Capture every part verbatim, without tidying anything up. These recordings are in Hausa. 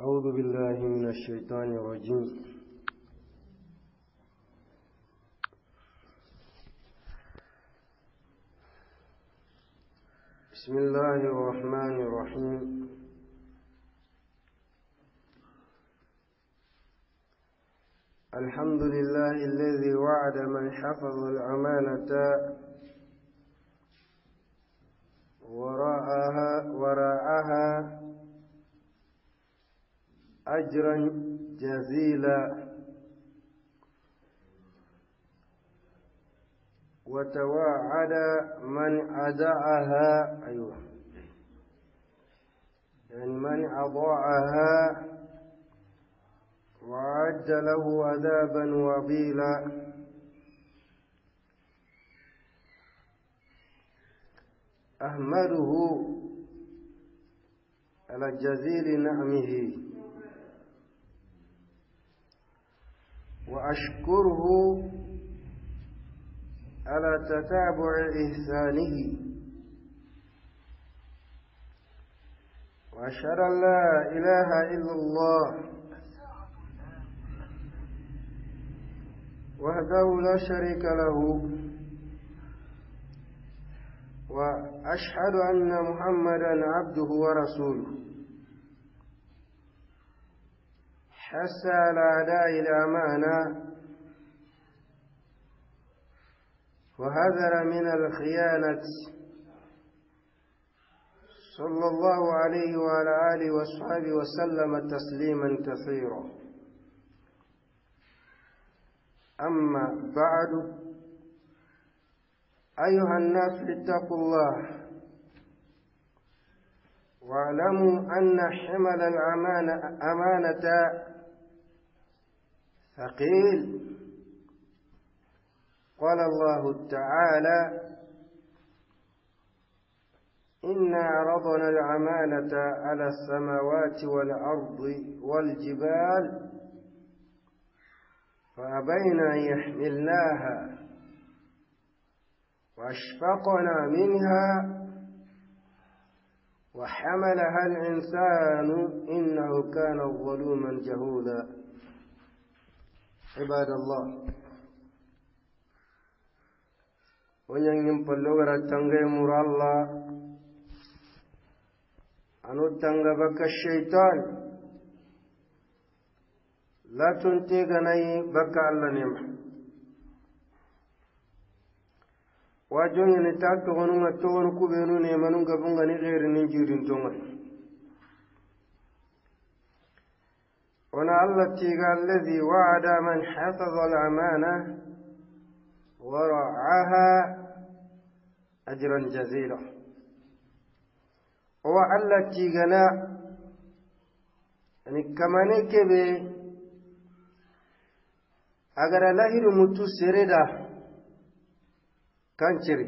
أعوذ بالله من الشيطان الرجيم. بسم الله الرحمن الرحيم. الحمد لله الذي وعد من حفظ الأمانة وراءها وراءها أجرا جزيلا، وتوعد من أداءها أيوة يعني من أضاعها وأعد له عذابا وبيلا. أحمده على جزيل نعمه وأشكره على تتابع إحسانه، وأشهد أن لا إله إلا الله وحده لا شريك له، وأشهد أن محمدا عبده ورسوله حث على أداء الأمانة وحذر من الخيانة، صلى الله عليه وعلى آله وصحبه وسلم تسليما كثيرا. أما بعد، أيها الناس اتقوا الله واعلموا أن حمل الأمانة أمانة ثقيل. قال الله تعالى: إنا عرضنا الأمانة على السماوات والأرض والجبال فأبين أن يحملناها وأشفقنا منها وحملها الإنسان إنه كان ظلوما جهولا. عباد الله، ونين بلغرا تنغي مر الله أنو تنغ بك الشيطان لا تنتغني بك الله نعمة واجوني نتاكغنو نتغنو كبينو نيمانو غبنغني غير ننجيرين تونغني ونا الله تيغا الذي وعد من حفظ الأمانة ورعاها أجرا جزيلا. هو الله تيغنا يعني كمان كبه أجر الله متو سردا كانشري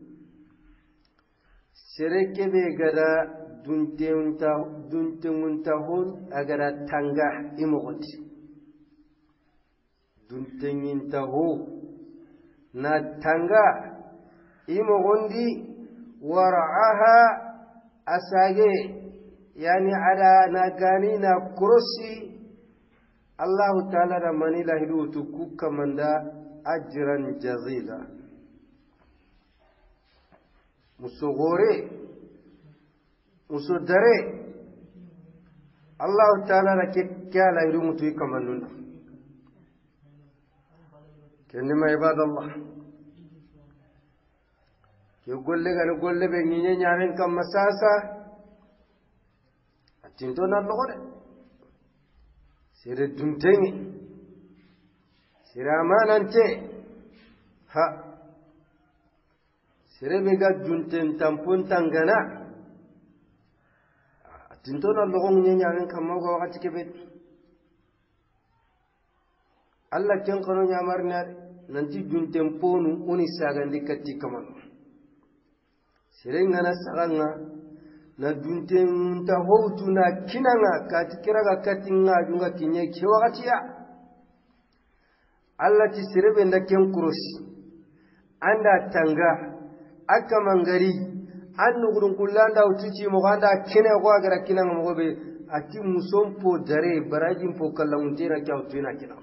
سركي بيغدا دونتيونتا دونتيونتاهون أجرا تانغا إمغوت دونتيونتاهو نا تانغا إمغوندي ورعاها أساجي يعني على ناغاني نا كروسي الله تعالى رماني لاهدو تكوك من دا أجرا جزيلا. مسوغوري مسودري الله تعالى لك كالا يروم تويك منونا. كنما عباد الله يقول لك أنا أقول لك بنيني نعمين كم مساسا أتنتونا اللغة سير الدمتيني سير أمانا انتي ها سير بيقى جنتين تنفون تنغنا أتنتونا اللغة نعمين كم موقع وقت كبير الله كنقنو نعمرنا ننتي جنتين فونو وني ساقن دي كتي كمان سيرنا نسغنا ندونتين تهوتنا كننا كاتكرا كاتينا جونغا كيني كيوغاتيا الله تسيربن دكين كروسي anda tanga aka mangari annu gudun kullanda utici mo ganda kine ko agara kina mo be ati musom po dare barajin po kallamuntira kyautina kina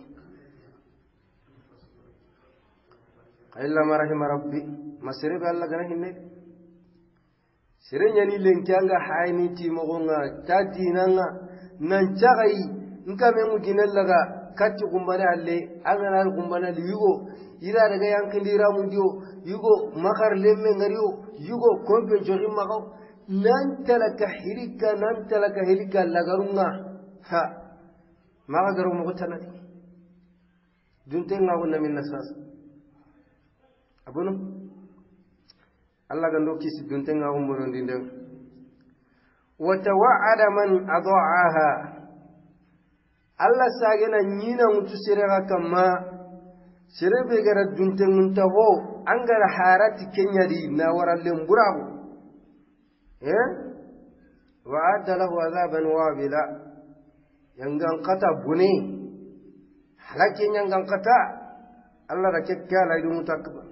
illa ma rahima rabbi masire be Allah gana hinne sire nyani lenkanga hayni ti mo gonga tadinanga nan jagai nka me mu ginallaga katti kumbane alle angana kumbane yugo ira daga yankindira mu dio yugo makar lemme ngariyo yugo kompe jori makaw nan talaka hirika nan talaka hirika lagarunga ha maga garu mo tanadi dunte ngawna min nasas abunu Allah gando kisi dunte ngaw mo ndinde wa tawa'ada man adha'aha Allah sagena nyina mutu sirega kama sirebe gara dunte munta ho angara harati kenyadi na warallen burabu eh wa'ada lahu azaban wabila yangan qata bune halakin yangan qata Allah da kekkala idu mutakba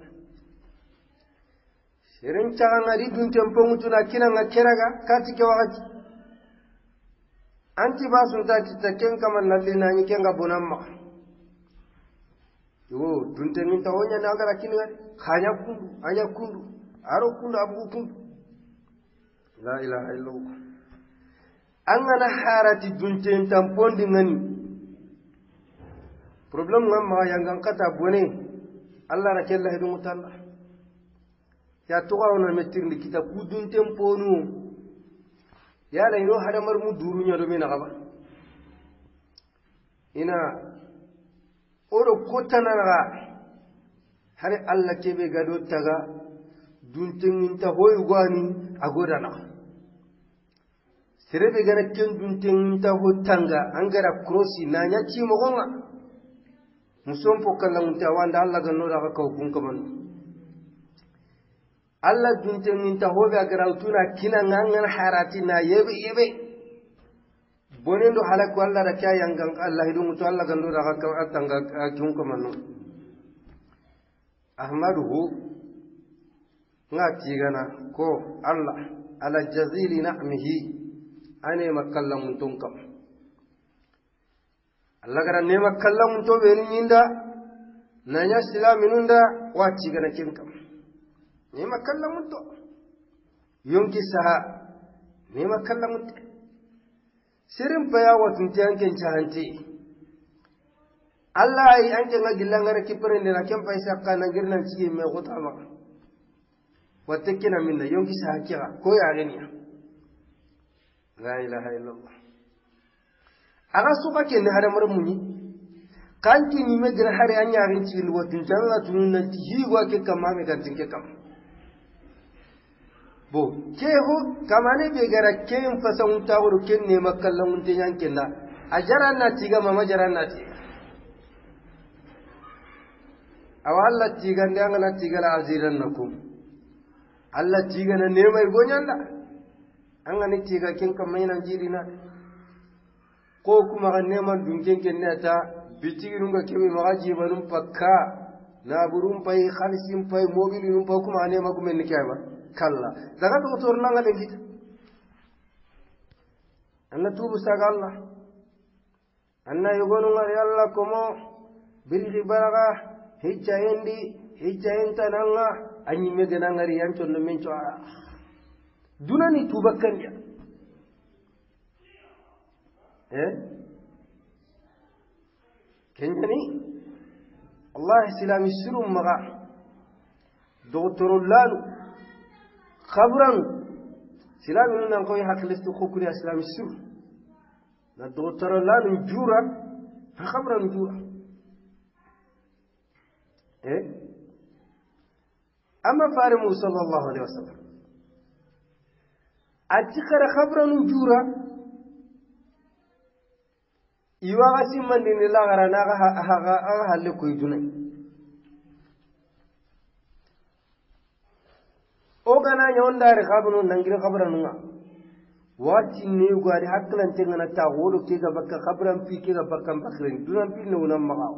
sirin changa di dunte mpongutuna kinanga keraga kati ke wakati anti basu ta titaken kaman nallina ni kenga bonamma yo dunte min tawonya na ngara kinga khanya kundu anya kundu aro kundu abu kundu la ilaha illallah angana harati dunte tampondi ngani problem ngamma yangan kata bone Allah na kella hidu mutalla ya tuwa ona metirni kita kudunte mponu ya la ino hada mar mu durunya do mena gaba ina oro kotana ga hare Allah kebe gado taga duntin inta hoyu gwani agodana serebe gana ken duntin inta hotanga angara crossi na nyachi mo gonga musom pokalla munta wanda Allah ganno daga ka hukun kaman Allah dunten minta hobe agarautuna kina ngangan harati na yebe yebe bonendo halaku Allah da kya yangan Allah hidu mutu Allah gando da ka atanga kun ko manno ahmaduhu ngati gana ko Allah ala jazili na'mihi ane makallam mutum kam Allah gara ne makallam mutum be ni inda nanya silaminunda wati gana kin kam nema kallamunto yonki saha nema kallamunto sirin paya watun tanken chahanti Allah ai anke ngagillangara kiprende na kempa isakka na girnan ci me gotama watakina minna yonki saha kira ko ya ganiya la ilaha illallah aga suka ken hada marmuni kanki ni me gira hare anya rin ci watun tanga tunna ti hiwa ke kama me kantin ke kama bo keho kamane be gara ken fasan tawru ken ne makallan munte yankin da ajaran na tiga mama jaran na tiga awalla tiga ndanga na tiga la aziran nakum alla tiga na ne mai gonyanda an ga ni tiga ken kam mai nan jirina ko kuma ga neman dunken ken ne ta bitigirun ga kebe magaji banum pakka na burum pai khalisim pai mobilin pa kuma ne ma kuma ne kiyama kalla daga to torna ngale gita anna tubu saga Allah anna yugonu ngari Allah komo birri baraga hicca endi hicca enta nanga anyi megena ngari yanto no men choara dunani tubakan ya eh kenjani Allah islami sirum maga doktorul lalu خبرا سلام لنا نقول حق لست خوكري اسلام السر ندوتر لا نجورا خبرا نجورا ايه اما فارم صلى الله عليه وسلم اتخر خبرا نجورا يواغسي من دين الله غرانا غا هل كوي دوني ogana nyondare khabunu nangire khabranunga wati ne gwari haklan tengana ta wodo ke ga bakka khabran fi ke ga bakkan bakren dunan fi ne wonan magaw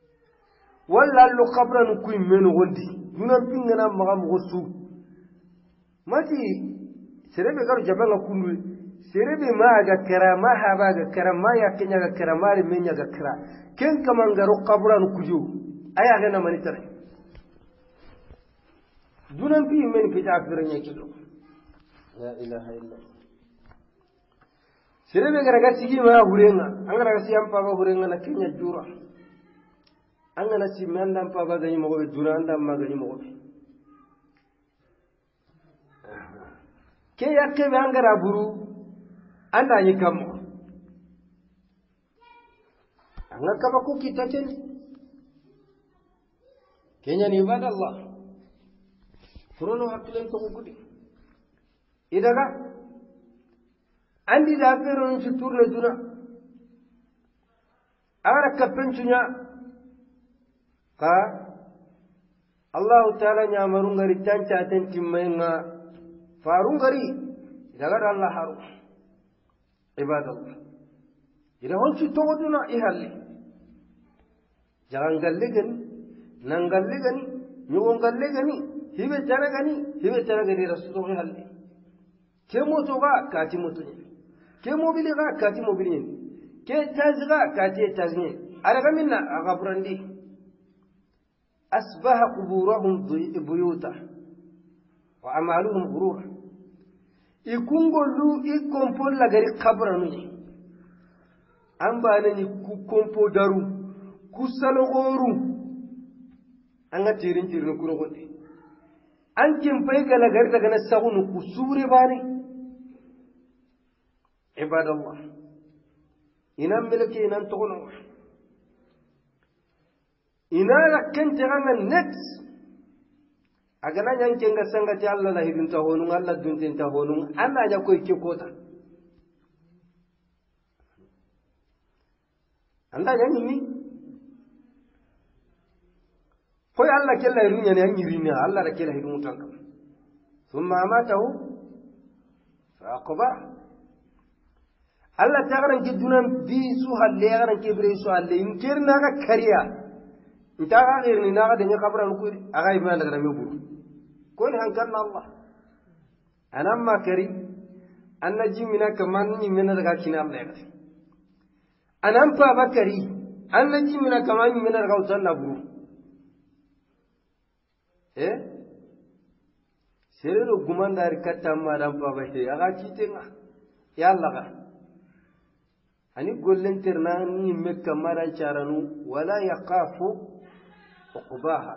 walla lu khabran kuy menu gondi dunan fi ngana magam gosu mati serebe garu jabanga kundu serebe ma ga kara ma haba ga kara ma ya kenya ga kara ma menya ga kara ken kaman garu qabran kuju aya ga na mani tare dunan bi men fi jafiranya kilo la ilaha illa serebe gara ga sigi ma hurenga angara ga siyam pa ba hurenga na kenya jura angana si mandam pa ba ga ni mo be jura andam ma ga ni mo be ke yakke be angara buru anda ni kam anga kaba ku kita ken kenya ni ibadallah furono hakilen to gudi idaga andi da feron su turne duna ara kapencunya ka Allah taala nya marungari tanca tanti menga farungari daga Allah haru ibadallah ida hon su to duna ihalli jangan galle gani nan galle gani nyugon galle gani hibe tara gani hibe tara gani rasul ihalli ke moto ga kati moto ne ke mobili ga kati mobili ne ke tazi ga kati tazi ne araga minna agabrandi asbaha quburahum buyuta wa amaluhum ghurura ikungolu ikompol la gari qabranu ne amba ne ku kompo daru ku salogoru anga tirin tirin ku rogonde an kin fai gala gari daga na sagunu ku sure bane ibadallah inan milki inan togono ina rakkante ganga net agana yanke nga sangati Allah la hidun ta honun Allah duntin ta honun Allah ya koy ke kota Allah ya ni koy Allah kella hidun ya ni yirina Allah da kella hidun mutan kam thumma amatahu fa aqba Allah ta garan ki dunan bi su halle garan ki bre su halle in kirna ga kariya ita ga irni na ga da ni kabran ku aga ibana daga me buru ko ni hankan Allah anan ma kari annaji mina kaman ni mina daga kina Allah ya anan fa bakari annaji mina kaman ni mina daga utan na buru eh sere do gumandar katta ma dan fa ba he aga kitenga ya Allah ga ani gollen terna ni mekka mara charanu wala yaqafu uqbaha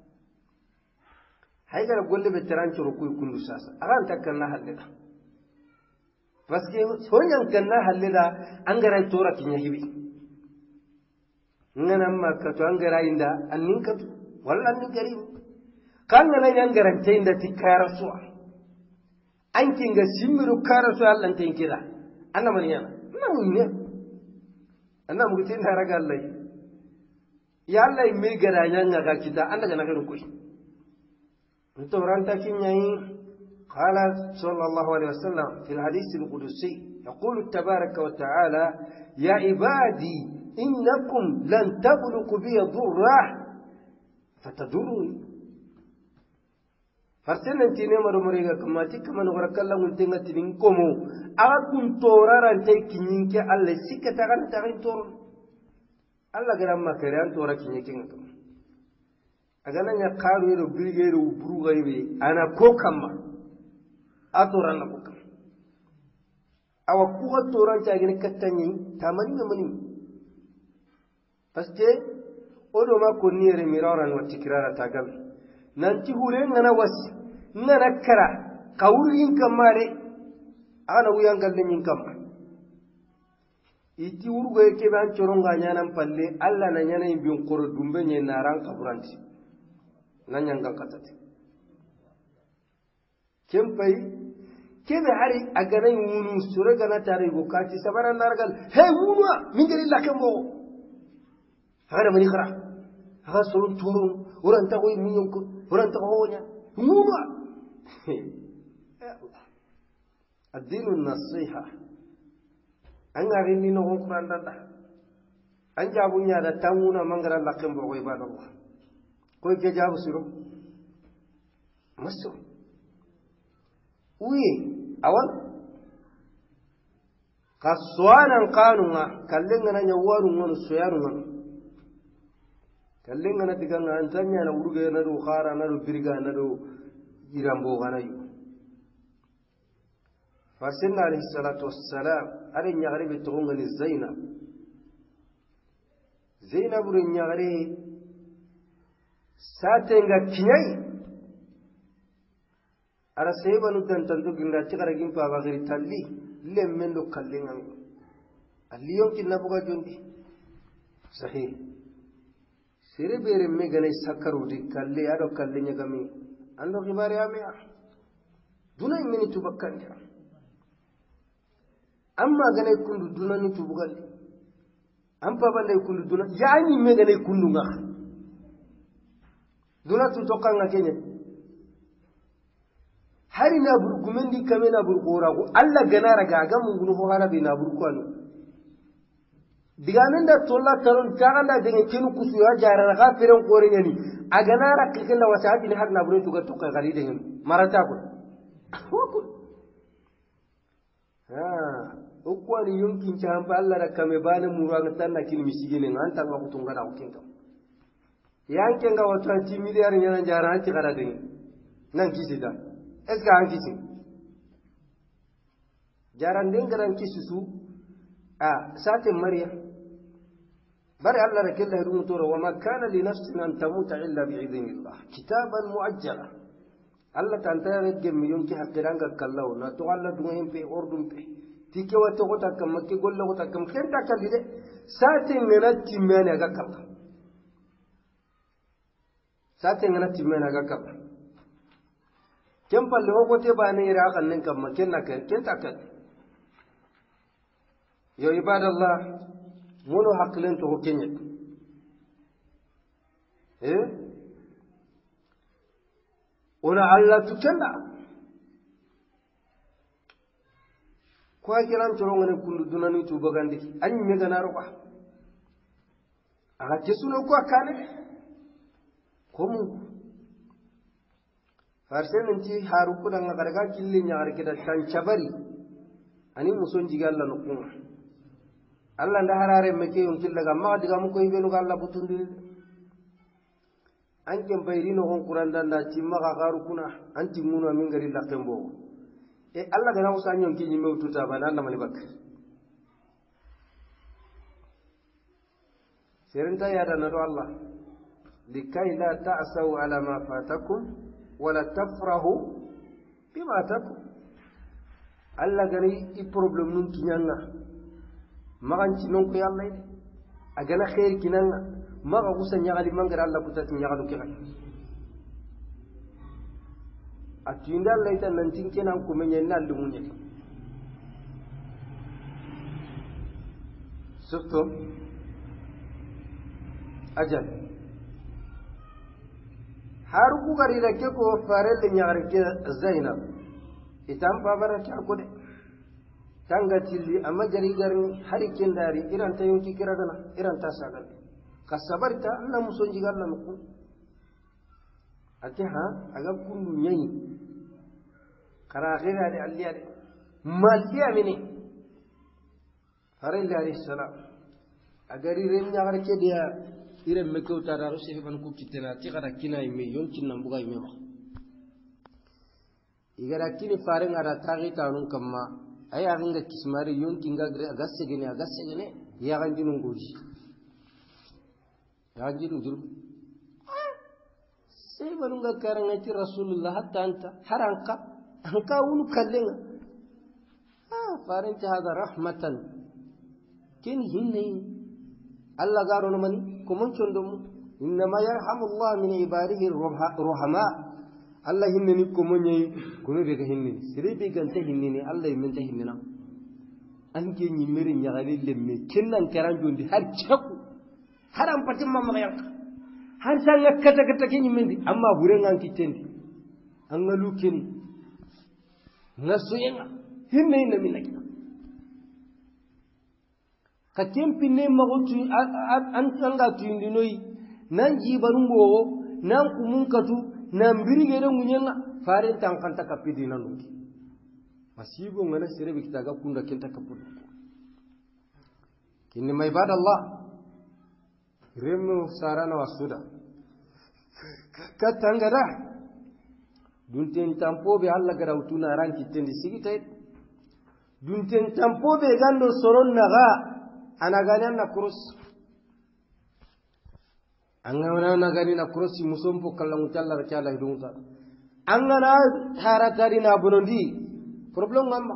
haygara golle be taranci rukuy kundu sasa aran takkanna hallida paske sonyan kanna hallida angara tora kinya hibi ngana makka to angara inda annin katu walla annin karim kanna nan angara tayinda tikara suwa ankin ga simiru karasu Allah tan kira anna mariyana anna munne anna mutin haraga Allah ya Allah me gara nyanga ga kita anda ga nagaru koy انتورانتا كينياي قال صلى الله عليه وسلم في الحديث القدسي يقول تبارك وتعالى يا عبادي إنكم لن تبلغوا بي ضرا فتضروني فرسلنا انتيني مرمريغا كما تيكا من غرقالا منتنغا تنينكمو أغاكم تورارا انتاكي نينكي ألا سيكا تغانا تغين تورون ألا غرام كريان تورا كينيكي نكم agana nya karu yero bilgero buruga ibe ana kokama atoran na kokam awa kuga toran ta gine kattanyi tamani na mani paske odo ma ko niere miraran wa tikrara tagal nanti hure ngana wasi ngana kara kawurin kamare ana wuyan galle nyin kam iti urgo yake ban choronga nyana palle alla na nyana imbin qoro dumbe nyen naran kaburanti nanyanga katati kempai kebe hari aganai wunu sure gana tare go kati sabara nargal he wunu mingeli lakembo hada mani khara ha surun turun uranta ko minyon ko uranta ko wonya wunu ad-dinu an-nasiha an garini no Qur'an danda an jabunya da tamuna mangara lakembo ko ibadallah koy ke jabu siro maso uye awan kaswanan kanunga kallenga na nyawaru ngono soyarunga kallenga na diganga antanya na uruge na do khara na do birga na do irambo ganayu farsinna alayhi salatu wassalam ari nyagare be tonga ni zainab zainab ru nyagare satenga kinyai ara sebanu dan tantu ginda tikara gimpa bagari talli lemmendo kallenga alliyon kinna buga jondi sahih sere bere me gane sakaru di kalle ado kallenya gami ando gibare amea dunay mini tubakkanja amma gane kundu dunani tubugal am pabande kundu duna yaani me gane kundu nga duna tu tokkanga kenya hari na burgumendi kame na burgora ko alla ganara gaga mun gunu ho hala bi na burkwano digamen da tolla taron tagalla de kenu kusu ya jarara ga feren kore nyani aganara kikella wasati ni har na buru tuga tukka gari de marata ko ko ha ukwani yunkin chamba alla da kame bana muranga tanna kin misigine nganta nga kutunga da ukinka yanke nga watu anti miliyar nyana jara anti gara de nan kisida est-ce que an kisi jaran den garan kisusu a satin mariya bari Allah da killa hidu mutura wa ma kana li nafsin an tamuta illa bi idhnillah kitaban muajjala Allah tanta rege mi yonki hakiranga kallahu na to Allah dunga himpe ordum pe tike wata kota kam makke golla kota kam kenta kalide satin ngana timmene ga kala satin ngana timmene ga kala ken palle ho kote bane ira kan nin kam makken na ken kenta kan yo ibadallah mono haklen to kenye eh ona Allah tukenda ko kiran to ngane kundu dunani tu bagandi anyi mega na roba aga kesuno ko akane ko mu farsen nti haru ko danga garga killi nyaar kida tan chabari ani muson jigalla no kuma Allah nda harare meke yon killa ga ma diga mu ko yibenu ga Allah butundi anke bayrino hon Qur'an dan da timma ga garu kuna anti munu min gari la kembo e Allah ga nawsa nyon ki nyimew tuta ba nan mani bak serenta ya da nado Allah likai la ta'sau ala ma fatakum wala tafrahu bima takum Allah gani i problem nun kinyanga maganci non ko yalla ide agana khair kinanga maga gusa nyagali mangara Allah putati nyagalu kirai atinda Allah ita nan tinkenan ko menyen nan lumunye surtout ajal har ku gari da ke ko farelle nyaare ke Zainab itam babara ta ko de tanga tilli amma jari garni hari kendari iran ta yonki kiradana iran ta sagal kasabarta Allah muson jigal na ku ate ha aga kundu nyai kara gira de alliya de maliya mini farelle alayhi salam agari ren nyaare ke dia ire mekeu tararu sefi ban ku kitena ti kada kinay me yonkin nan bugay me wax igara kini fare ngara tagi tanun kamma ay anga kismari yonkin ga gre agasse gene agasse gene ya ganjinu nguri ya ganjinu juru sai balunga karanga ti rasulullah hatta anta haranka anka unu kallenga ah faranta hada rahmatan kin hinne Allah garo no mani ko mon condom inma yarhamu Allah min ibadihi ruhama Allah hinne ni ko monyi ko no be ga hinne sire be ganta hinne ni Allah min ta hinne na an ke ni meri nyagali lemme kinnan karan jondi har chaku har am patim mamma yanka har sanga kata kata ke ni mendi amma buren an kitendi an galu kini nasuyenga hinne ni minaki ka kempinne magotu an tanga tuyindinoi nan jibarungo nan kumunkatu nan birigere munyenga fare tankanta kapidi nanuki masibo ngana sirebe kitaga kunda kenta kapulu kinni may badallah remu sarana wasuda katangara dunten tampo be alla gara utuna ranki tendi sigitay dunten tampo be gando soron naga anaganya na kurus angana nagani na kurusi musompo kallangu talla rakala hidunta angana haratari na bonondi problem ngamba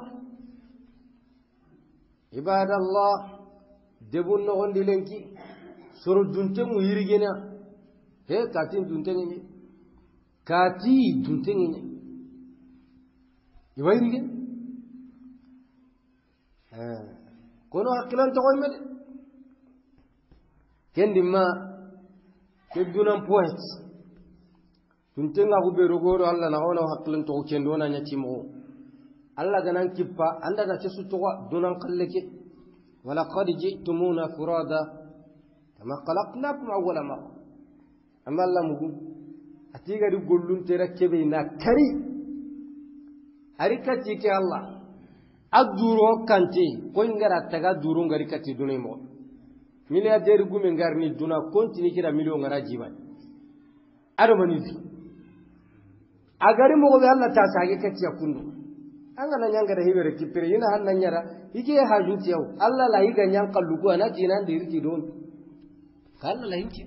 ibadallah debun no gondi lenki soro dunte mu yirigena he kati dunte ngi kati dunte ngi iwayrige eh kono hakilan to koy mede kendi ma kedunan point dunte nga ko be rogoro alla na ona hakilan to kendo na nyati mo alla ganan kippa anda da cesu to dunan kalleke wala qad ji'tumuna furada kama khalaqnakum awwala marra amma alla mugu atiga di gollun tera kebe na kari arikati ke allah aduro kante ko ngara taga duro ngari kati dunay mo milliardaire gume ngarni duna kontini kira million ngara jiba ado manifi agari mo be allah ta sage kati yakundu angana nyanga da hibere kipire yina hanna nyara ike hajunti yaw alla la higa nyang kallugo ana tinan dirti don kala la hinki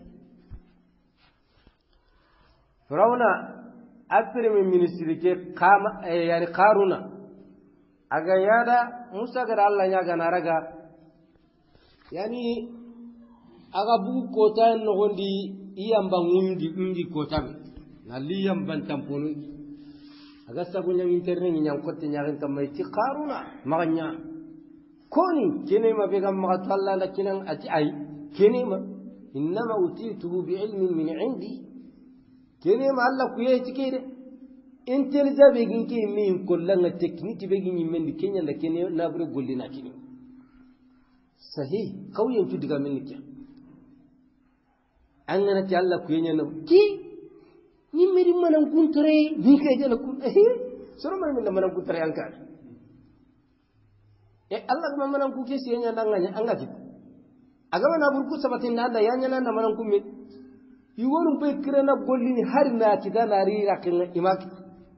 firawna akthar min ministri ke kama yani qaruna aga yada musa gar alla nyaga naraga yani aga bugu kota no gondi iyamba ngundi undi kota na liyam bantampono aga sabu nyang internet nyang kotte nyaarin kamay ci qaruna maganya koni kenema be gam ma talla la kinan ati ay kenema inma utituhu bi ilmin min indi kenema alla ku yeti kede intelligence be ginki min kollanga technique be ginni mendi kenya la kene na bure gollina kini sahih qawyan tu diga min kiya angana ti alla ku yenya no ki ni meri manan kuntore ni kay jala kun eh soro man min manan kuntore anka e allah ma manan ku kesi yenya danganya angati agama na burku sabatin nanda yanya nanda manan ku mi yuwonu pe kirena gollini har na kidana ri rakin imaki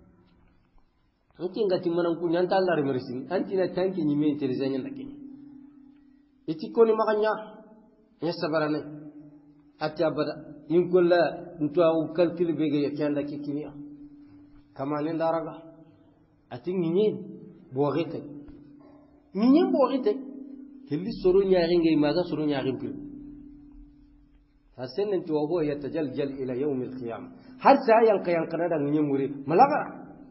anti ngati manan ku nyanta allah re merisi anti na tanki ni me intelligence ndake eti koni maganya ya sabarane ati abada in kulla nto au calcul bege yakanda kikiniya kama ne daraga ati nginyi boogete nginyi boogete kelli soro nyaari ngay maga soro nyaari pir hasen nti wa huwa yatajaljal ila yawm alqiyam har sa yanka yankana da nginyi muri malaga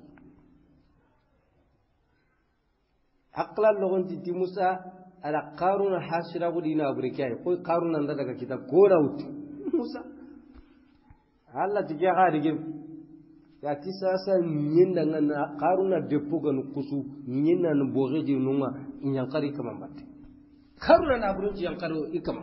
aqla logonti ti musa ala qaruna hasira gudina abrikay koy qaruna nda daga kitab ko rawti musa Allah tiga hari gim ya tisasa nyinda ngana qaruna depo ganu kusu nyinna no bogeji nunga inyankari kama mbatte qaruna na burunji yankaro ikama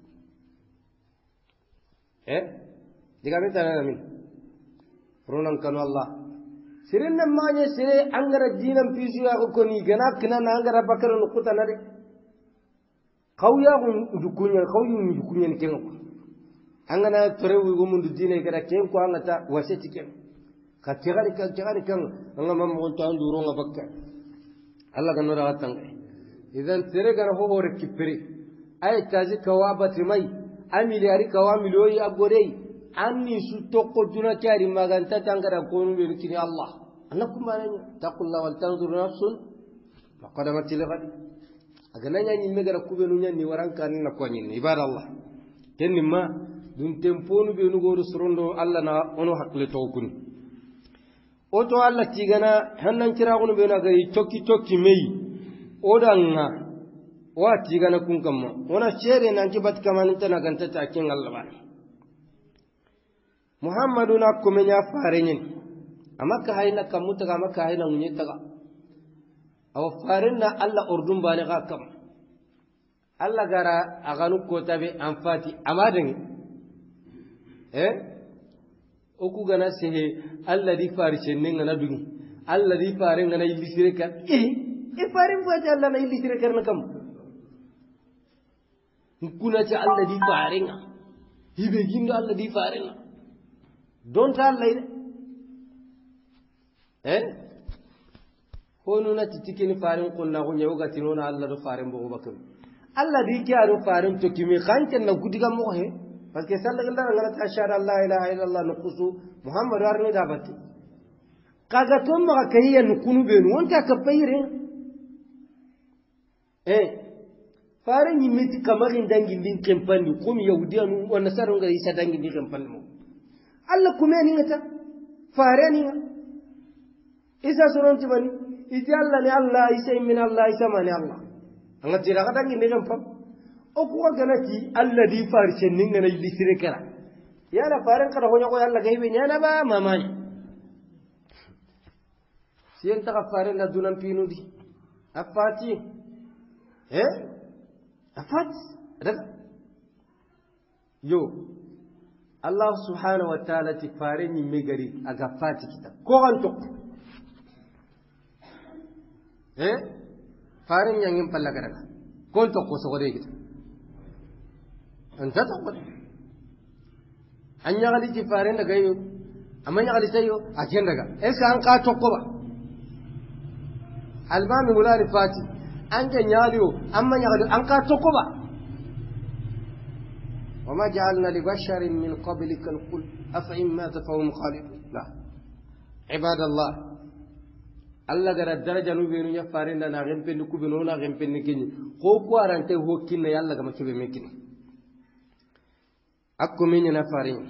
eh diga meta na min ronan kanu Allah sirinna manye sire angara dinam pisu ya ko ni gana kina na angara bakara no kutana de qawya gun dukunya qawyu dukunya kengo angana torewu go mundu dine kada ken ko angata waseti ken ka tigari ka tigari kan anga mamon to anduro nga bakka alla kan nora tanga idan tere gara ho hore kipri ay taji kawabati mai amili ari kawamiloyi agorei anni su tokko duna kari maganta tangara ko nu be kini allah annakum mananya taqullahu wal tanzur nafsun faqadamat ligadi agananya ni megara kubenu nyanni waranka ni na ko nyin ibadallah kenni ma dun temponu be nu goru surondo alla na ono hakle to kun oto alla tigana hannan kira gunu be na gari tokki tokki mei odanga wa tigana kun kamma ona chere nan ki bat kamani tana ganta ta kin Allah ba muhammadu na kuma ya fare nyin amma ka hayna kamuta ga maka hayna munye taga aw farin na Allah urdun bane ga kam Allah gara aganu ko tabe amfati amadan eh oku gana sehe Allah di farishe ninga na dungi alladhi faren ngana illi sireka eh e faren fati Allah na illi sireka na kam kuna ta alladhi faren hibe gindo alladhi faren don ta Allah ide eh hono na titikini faren kunna ko nyawo gatinona Allah do faren bo bakam alladhi kiaro faren to kimi khanken na gudiga mo he parce que sallallahu alaihi wa sallam ashhadu an la ilaha illallah nuqsu muhammadu arni dabati kaga ton ma kayya nukunu benu wonta ka payre eh fare ni meti kamarin dangin din kempandi kum yahudiyan wa nasaru ga isa dangin din kempandi mo Allah kuma ni ngata fare ni isa suronti bani iti Allah ni Allah isa min Allah isa mani Allah angati ra dangin din kempandi o ko ganati alladhi farshen ninga na lisire kara yana faran kada honya ko Allah gaibe nyana ba mamani siyen ta faran da dunan pinudi afati eh afat daga yo Allah subhanahu wa ta'ala ti faran ni megari aga fati kita ko ganto eh faran yangin pallaga daga kon to ko so gode kita anta taqul anya gali ti faran daga yo amanya gali sayo aken daga eska an ka tokko ba albami mulari fati an ga nyaliyo amma nyali an ka tokko ba wama ja'alna li basharin min qablika al-qul afa in mata fa hum khalidun la ibadallah Allah gara daraja nu benu nya faran da na gempe ku benu na gempe ni kinyi ko ko arante hokkinne yalla ga makebe mekini akko minni na farin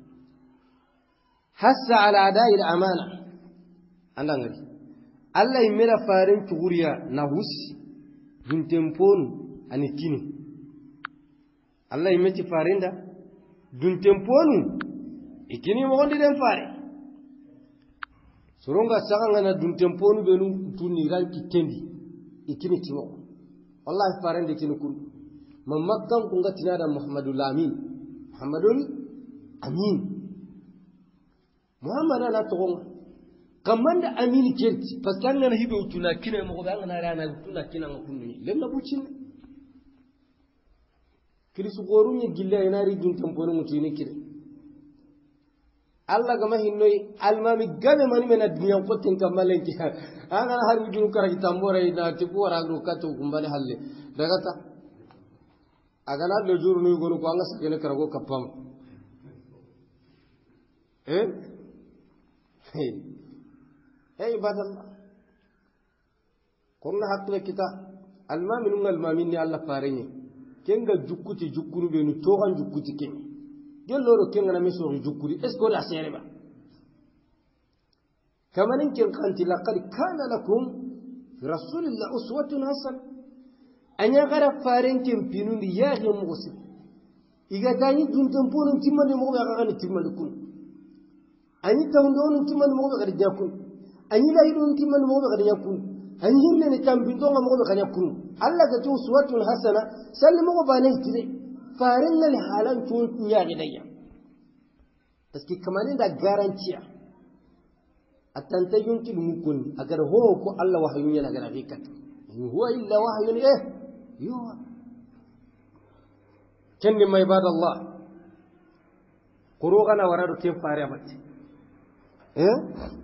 hassa ala adai al-amana anda ngari Allah imera farin tuguriya na husi dun temponu ani kini Allah imeti farin da dun temponu ikini mo gondi den fare soronga sanga na dun temponu benu tuni ranki tendi ikini timo wallahi farin de kini kun mamakkan kunga tinada muhammadul amin muhammadul amin muhammad ana togonga kamanda amin kerti parce que ngana hibe utuna kine mo ko ngana rana utuna kina ngakunu lenna bucin kirisu goru ni gilla ina ri dun tamponu mutuni kire Allah gama hinnoy almami game mani mena dunya ko tin kamalen ki anga har wujunu kara ki tambora ina tibu wara do kato gumbale halle daga ta agana do juru ni gonu ko anga sakene kara go kapam eh hey hey ibadallah konna hakle kita almami nun almami ni Allah farenye kenga jukkuti jukkuru be nu to han jukkuti ken geloro kenga na meso jukkuri est ce que la sereba kamanin ken kanti laqad kana lakum fi rasulillah uswatun hasan anya gara farenke pinu ni ya ge mugosi iga tani dun tamponu timande mo ga ga ni timande kun ani tawndonu timande mo ga ga jakun ani la yidun timande mo ga ga jakun ani hinne ni tambindo mo ga ga jakun Allah ga tu uswatun hasana sallimu ko bane tire farin nan halan tu nya gidaya paski kamanin da garantiya atanta yunki mukun agar ho ko Allah wahyun yana ga hakikat huwa illa wahyun eh yo kendi mai ibadallah quru kana waradu ke fare abati eh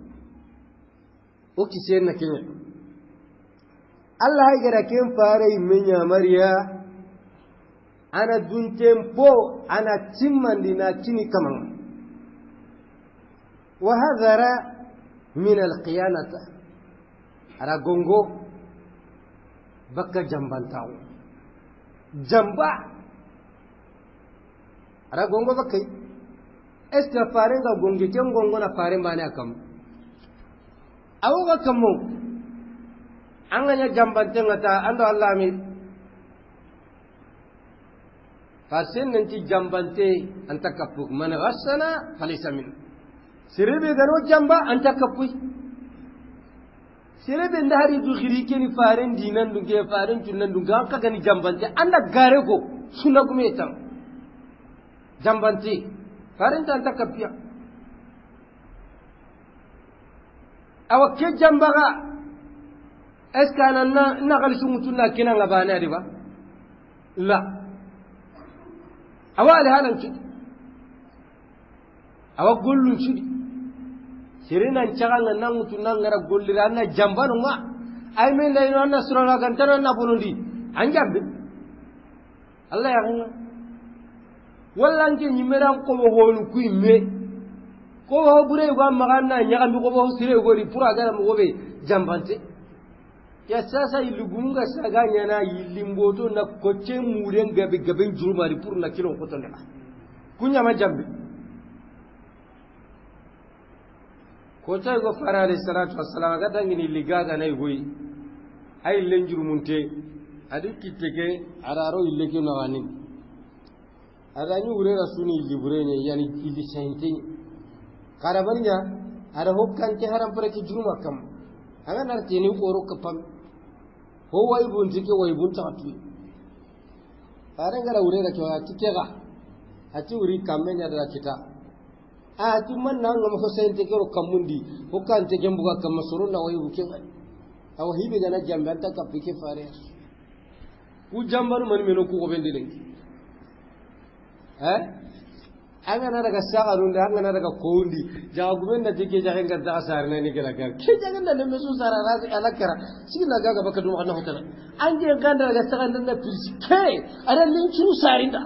o ki sen na kenya Allah ya gara ken fare menya mariya ana dun tempo ana timmandi na kini kaman wa hadhara min alqiyanata ara gongo bakka jambantawo jamba ara gongo bakkai est ce fare ga gonge ken gongo na fare bane akam awo ga kammo an ganya jambante ngata ando Allah mi farsen nanti jambante anta kapuk man ghassana falisa min sirebe gano jamba anta kapui sirebe ndari du khiri keni faren dinan du ge faren tunan du ga ka gani jambante anda gare ko suna gumetan jambante faren anta kapiya awa ke jambaga eskana na na gali sumutunna kina ngabana diba la awa ali halan ci awa gollun ci sirina ncaga na mutunna ngara gollira na jambanu ma ay men dai no na sura kan tan na bonundi anjabbe Allah ya ganga walla nke nyimeran ko holu ku imme ko ho bure go magana nyaga mi ko ho sire go ri pura gara mo be jambante ya sasa ilugunga saga nyana yilimboto na koche muren gabe gabe juruma ri pur na kilo ko tonde kunya ma jambe ko tay go fara alayhi salatu wassalam ga dangini ligaga nay goyi ay lenjur munte adi kitege araro illeke no wani adani ure rasuni libre ne yani ili sainte karabanya ara hokkan ke haram pare ki juruma kam aga narti ni oro kapam ho way bunti ke way bunta atu pare ngara ure ga kya tikega ati uri kamenya da kita ati man na ngam ko sainte ke ro kamundi hokkan te gembuga kam suruna way buke aw hibe gana jambe anta kapike fare ku jambaru man meno ku ko bendele eh anga na daga sagarunda anga na daga kondi jaga gumenda tike jaga ngadda asarna ni kira kar ke jaga na me su sara razi alakara sigina gaga baka dum anna hotana anje ganda daga saganda na pilsi ke ara linchu sarinda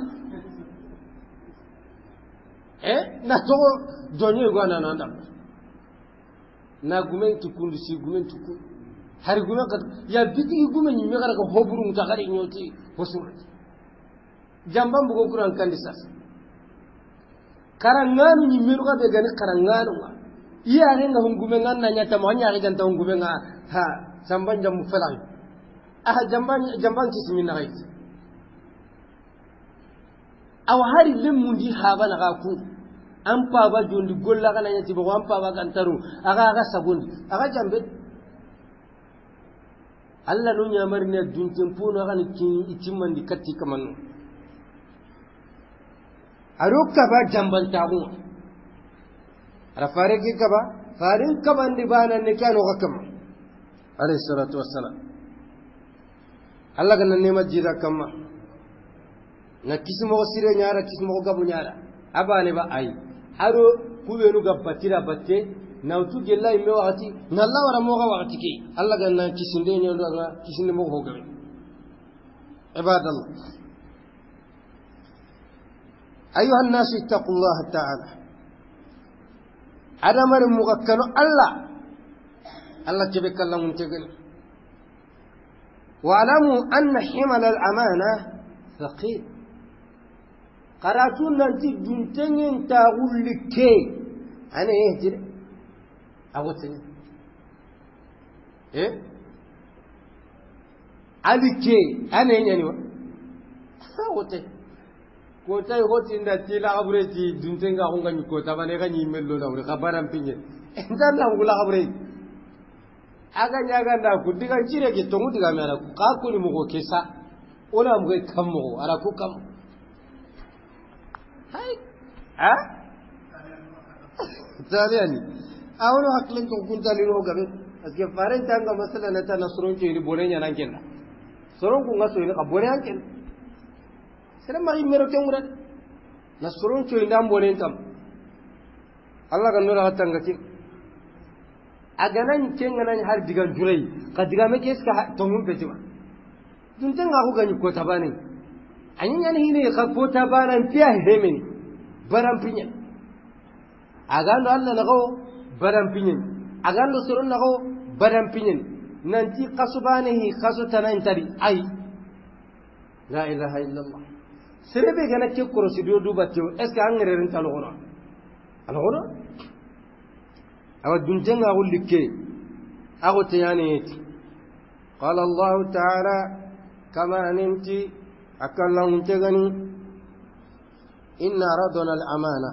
eh na to donye go na nanda na gumen tukundu si gumen tukundu hari gumen kat ya biti gumen ni megara ko hoburu mutagari nyoti hosur jambam bugo kuran kandisas karanganu ni melu ka be gani karanganu ma iya renga hungume nganna nyata mo nya ga ta hungume nga ha samban jam felan ah jamban jamban kismin na gait aw hari lemundi haba na ga ku an pa ba jondi golla kana nyati bo an pa ba kan taru aga aga sabundi aga jambe Allah no nyamar ne duntin puno ga ni kin itimman di katti kaman aruka ba jamban tabu rafare ki kaba farin kaban di bana ne kano hakam alayhi salatu wassalam Allah ga nan ne majida kamma na kismo sire nyaara kismo gabu nyaara abane ba ai aro kubenu gabbatira batte nautu gellai me wakati nalla wara mo ga wakati ki Allah ga nan kisinde ne ndo ga kisinde mo hogabe ibadallah أيها الناس اتقوا الله تعالى هذا مر مغكن الله الله كبك الله منتقل واعلموا أن حمل الأمانة ثقيل قراتون أنت جنتين تقول لك أنا إيه جري أقول إيه عليك أنا إيه يعني أقول ko tay hoti nda tila abre ti duntenga ko ngani ko tabane ga ni mello na ure kabaram pinye ndan na ngula abre aga nyaga nda ku diga chire ki tongu diga mera ka ku ni mugo kesa ona mugo kammo ara ku kam hay ha taliani awno haklen ko kun tali ro gabe aske faren tanga masala na ta nasron ke ni bore nya nan kenna soron ku ngaso ni ka bore an kenna sere mari mero tengura nasrun coy ndam bolen tam Allah kan nura hatanga ci aganan cenganan har digan jurai ka diga me keska tongun petima dun tanga ko gani ko tabane anyin yan hine ka ko tabanan tiya hemen baram pinya agando Allah na go baram pinya agando surun na go baram pinya nanti kasubanihi kasutan tari ai la ilaha illallah serebe gana ke korosido duba tew est ce que angere ren talo gona alo gona awa duntenga gullike ago tayani qala Allah ta'ala kama nimti akalla muntegani inna radana al-amana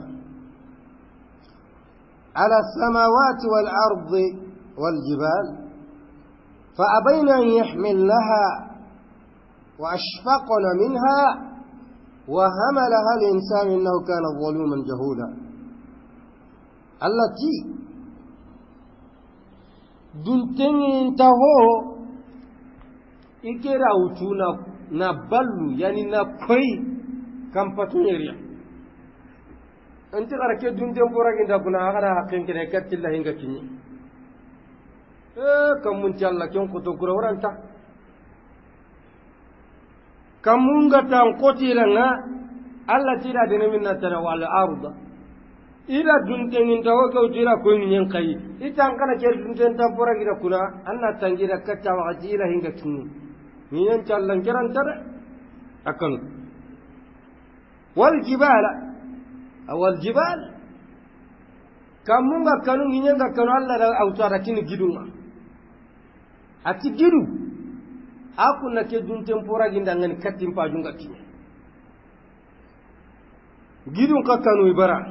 ala as-samawati wal-ardi wal-jibal fa abayna an yahmilnaha wa ashfaqna minha وحملها الإنسان إنه كان ظلوما جهولا التي duntengin taho ikera utuna na ballu yani na koi kampatunyeriya anti garake dunten poraginda kuna agara hakken kene kattilla hinga kinyi eh kamun talla kyon koto kura waranta kamunga tan kotiranga alla tira dene minna tara wal arda ila dunten taho ko tira ko nyen kai itan kana ker dunten tan poraginda kuna anna tangira katta wa jila hinga kinyi nyen tallan kiran tara akan wal jibala awal jibal kamunga kanu nyenga kanu alla da autara kini gidunga ati gidu aku na ke dun tempora ginda ngani katim pajunga kini gidun ka kanu ibara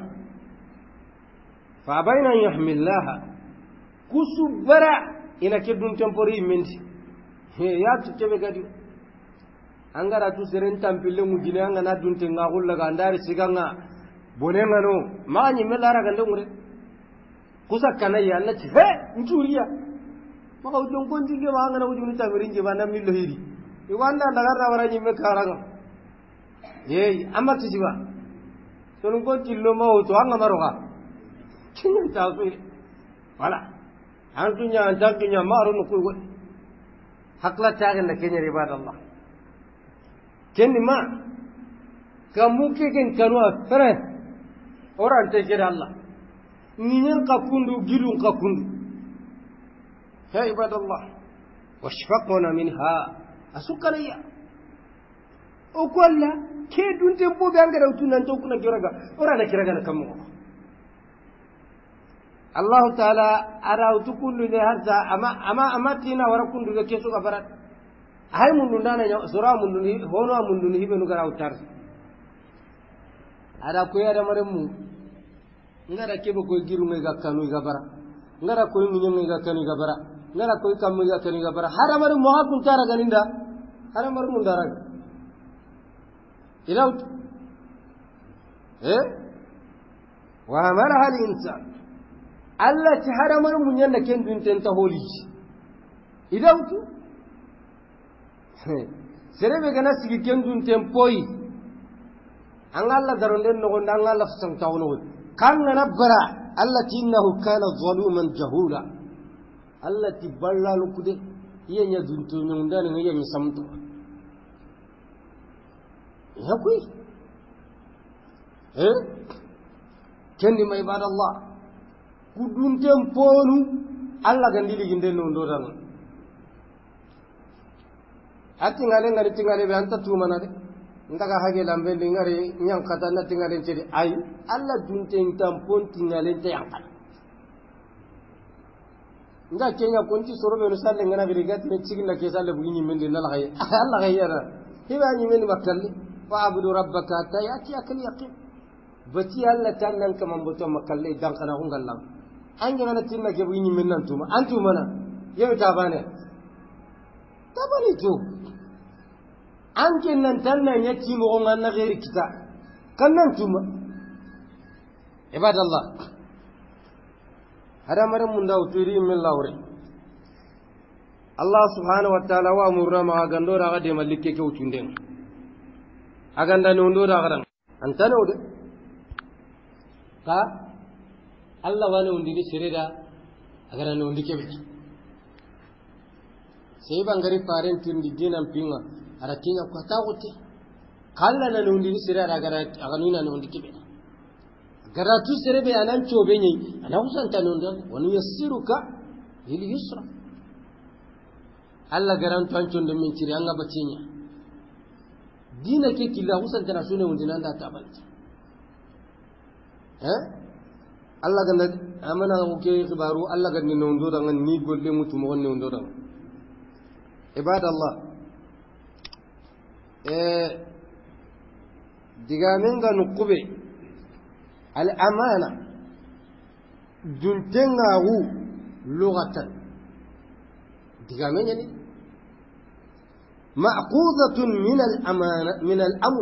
fa bayna yahmillaha kusubara ina ke dun tempori mendi he ya tu kebe gadi angara tu seren tampille mu gine anga na dun tenga gulla ga ndari siganga bonenga no maani melara gande ngure kusa kana ya na he nturiya maka udon kon dinge ma ngana wujuni tamirinje bana millo hiri i wanda daga rawara ni me karanga yey amma tijiba ton kon tillo ma o to anga maroga kinya ta so wala an tunya an tantunya maro no ko hakla taage na kenya ibadallah kenni ma kamuke ken kanwa fere oran te kira Allah ninyen ka kundu gilun ka kundu ya ibadallah washfaqna minha asukariya o kolla ke dun tempo be angara utunan to kuna kiraga orana kiraga na kamu Allah taala ara utukundu ne hadza ama ama amatina wara kundu ke kesu ka barat hay mundu ndana sura mundu ni hono mundu ni hibenu gara utar ada ko yada maremu ngara kebe ko giru ngai gakkanu gabara ngara ko ngi ngai gakkanu gabara ngara ko kammu gakkanu gabara hara maru moha kun tara ganinda hara maru mundara ilaw eh wa amara hal insan alla ti hara maru munyanda ken dun tenta holi ilaw tu serebe gana sigi ken dun tempoi angalla daronde no gonda angalla sang tawno kan nabara allati innahu kana zaluman jahula allati ballalu kude yenya dunto nyunda ne yenya samto ya kuy eh kendi mai ibadallah kudun temponu alla gandili ginde no ndodan ati ngale ngari tingale be anta tumana de ndaga hage lambe ngari nyang kata na tingale cedi ay alla dunte tampon tingale te yankal nda kenya konti sorobe no salle ngana be gat ne cigina ke salle bu nyi mende nala hay alla hayara hiba nyi men makalli wa abudu rabbaka ta yati akal yaqin bati alla tannan kama mboto makalli dan kana hungalla angina na tinna ke bu nyi men nan tuma antuma na yew tabane tabani to anke nan tannan yati mo ngan na ghairi kita kannan tuma ibadallah hada maram munda uturi min lawre Allah subhanahu wa ta'ala wa amurna ma gandora ga de malike ke utunden aganda ne ndo da garan antana ude ka Allah wani undi ni sirida agara ne undi ke bi sai bangari parentin di dinan pinga aratina ko tawuti kala na ne undi ni sirida agara aganina ne undi ke bi garatu serebe anan chobe nyi ana usanta nonda wani yassiruka lil yusra alla garantu anchonde min ciri anga bacinya dina ke killa usanta na sune undina nda tabalti eh alla ganda amana ke khibaru alla ganni nondo da ni golle mutu mo wonne ondo da ibadallah eh digamenga nukube الأمانة دنتناه لغة دقامين يعني مأخوذة من الأمانة من الأمن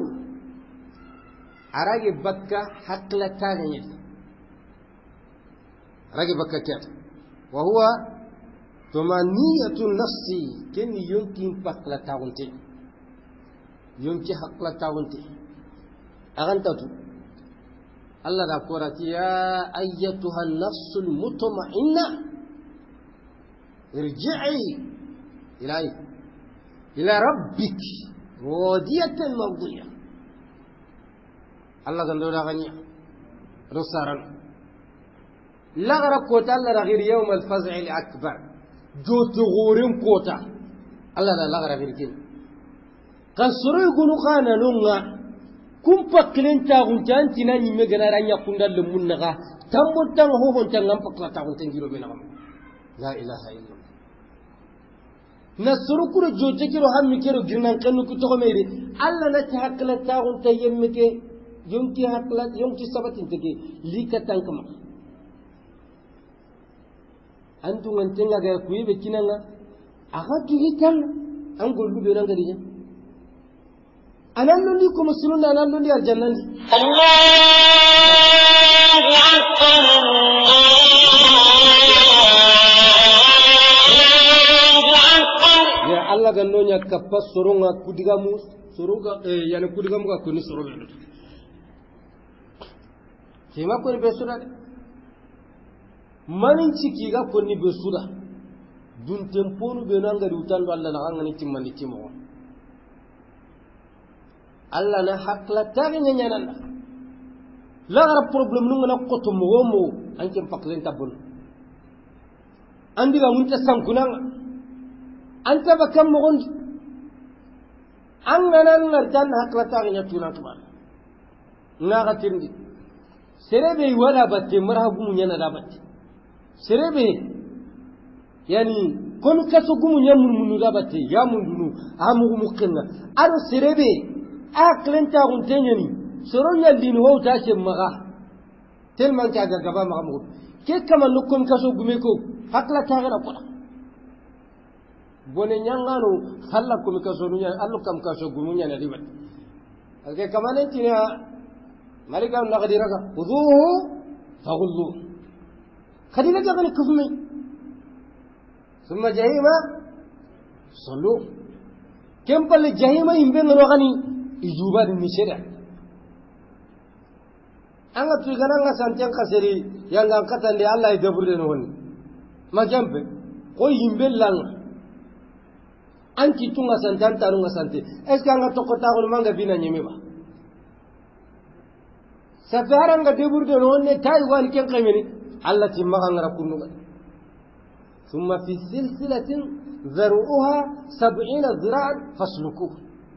أراجع بكة حقلة تانية أراجع بكة كات وهو tumaniyatu nafsi ken yonki pakla taunte yonki hakla taunte agantatu Allah da korati ya ayyatuha an-nafsul mutma'inna irji'i ila ila rabbik radiyatan mardiyah Allah gando da ganya rusaran lagara kota Allah ragir yawm al-faz'i al-akbar jotu gurin kota Allah da lagara girkin kan suru gunu kana nunga kum paklen ta gunjan tinani me ganara nya kundal mun naga tambon tan ho hon tan ngam pakla ta guntan giro be nagam la ilaha illallah nasuru kuro jote kiro hammi kiro girnan kanu ku to meere Allah na ta hakla ta gunta yemmeke yonki hakla yonki sabatin tege lika tankama antu ngantenga ga kuibe kinanga aga tuhitan an gollu be nan garinya anan ndi ko musuluna anan ndi aljanna ndi Allahu akbar ya Allah ganno nya kappa soronga kudigamu soronga eh yana kudigamu ga kuni sorobe ndo kema ko ni besura manin ciki ga konni besura dun temponu be nan gari utan Allah na ngani timmani timo Allah na hakla tagnya nyanan la gara problem nu ngana koto mo mo anke paklen tabun andi ga munta sankunan anta bakam mo gondi an ngana ngartan hakla tagnya tunan tuman ngaga tirndi serebe wala batte marhabu nyana da batte serebe yani kon kaso gumu nyamul munu da batte ya mundunu amu mukenna aro serebe aklenta guntenyani soronya din ho ta ce maga telman ka ga gaba maga mu ke kama nukum kaso gume ko hakla ta gara ko bone nyangano halla kum kaso nunya allu kam kaso gumu nya na dibat alke kamane tinya malika na gadiraga uduhu faghullu khadina ga gani kufmi thumma jahima sallu kempal jahima imbe ngano gani ijuba ni sheda anga tuigana nga santian kaseri yanga katande Allah e daburde no woni ma jambe ko yimbe lang anki tunga santan tarunga sante est ce que anga tokota ko manga bina nyeme ba safaranga daburde no wonne tay wan ken kameni Allah timma ngara kunnuga thumma fi silsilatin dharuha sab'ina dhira'an fasluku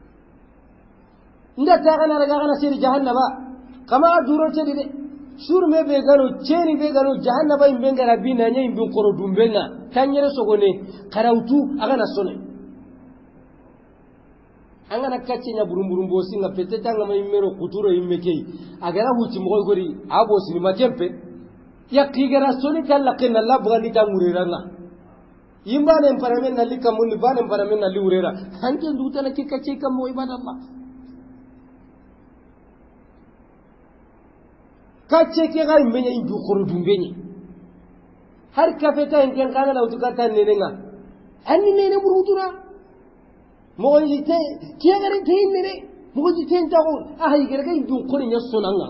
nda tagana raga kana sir jahannama kama duro cedi de sur me be gano ceni be gano jahannaba imbe ngara bina nya imbe koro dumbenga tanyere sogone karautu agana sone angana kacenya burumburum bosi nga peteta nga maimero kuturo immeke agara huti mo gori abo sini matempe ya kigara soni kala kenna labga ni tamuriranga imbane mparamen na lika muni bane mparamen na liurera hanke nduta na kikache kamo ibadallah kace ke ga imenya indu khoro dumbenye har kafeta inken kana la utukata nenenga anni nene burudura mo yite ke ga rin tin nene mo yite ntago ah yigere ga indu khoro nya sonanga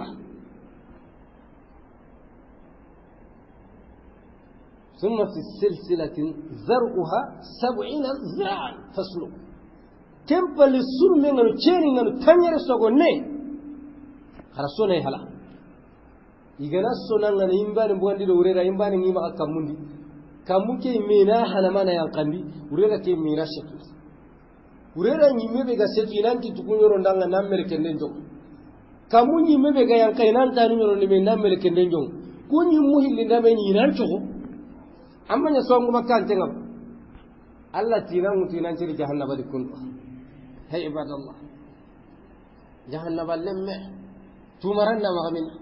thumma fi silsilatin zar'uha sab'ina zira'an faslu kempal sulme ngano cheni ngano tanyere sogonne kharasone hala igana sonanga na imbane mbwandi do urera imbane ngima akamundi kamuke mina hana mana yankandi urera ke mina shetu urera nyimebe ga setu inanti tukunyoro ndanga namere kende njo kamunyi mebe ga yankai nan tanu nyoro ni men namere kende njo kunyi muhilli ndame ni nancho amma nya songu makante ngam Allah tinan mutinan ciri jahannaba dikun hay ibadallah jahannaba lemme tumaranna magamina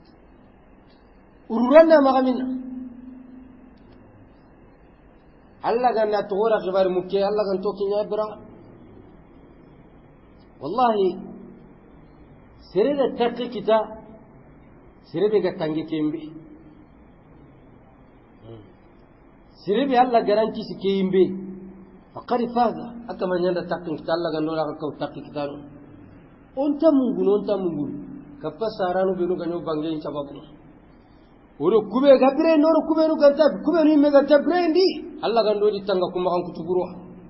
ururanna magamina Allah ganna tora khibar mukke Allah gan to kinya bra wallahi sirida takki kita sirida ga tangi kembe siribi Allah garanti sike yimbe faqad faza akama nyanda takin kita Allah gando la ka takki kitano on tamungu non tamungu kappa saranu benu ganyo bange in sababu oro kube gabre noro kube ru ganta kube ni me ganta brendi Allah gando di tanga kuma kan kutuburo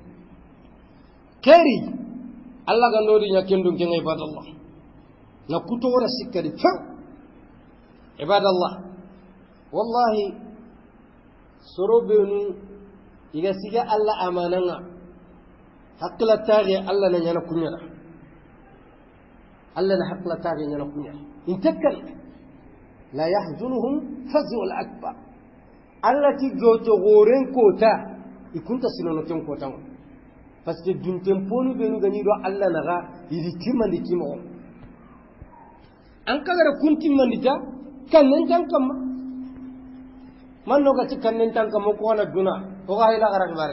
keri Allah gando di nyakendum ke ibadallah na kutoro sikkadi fa ibadallah wallahi sorobenu iga siga Allah amananga hakla tari Allah na nyana kunya Allah na hakla tari nyana kunya intakal la yahzunuhum fazul akbar allati goto goren kota ikunta sinono ten kota parce que dun temponu benu gani do Allah naga idi timandi timo an kagara kunti mandita kannen tan kamma man no gati kannen tan kamma ko na duna o ga ila garan bare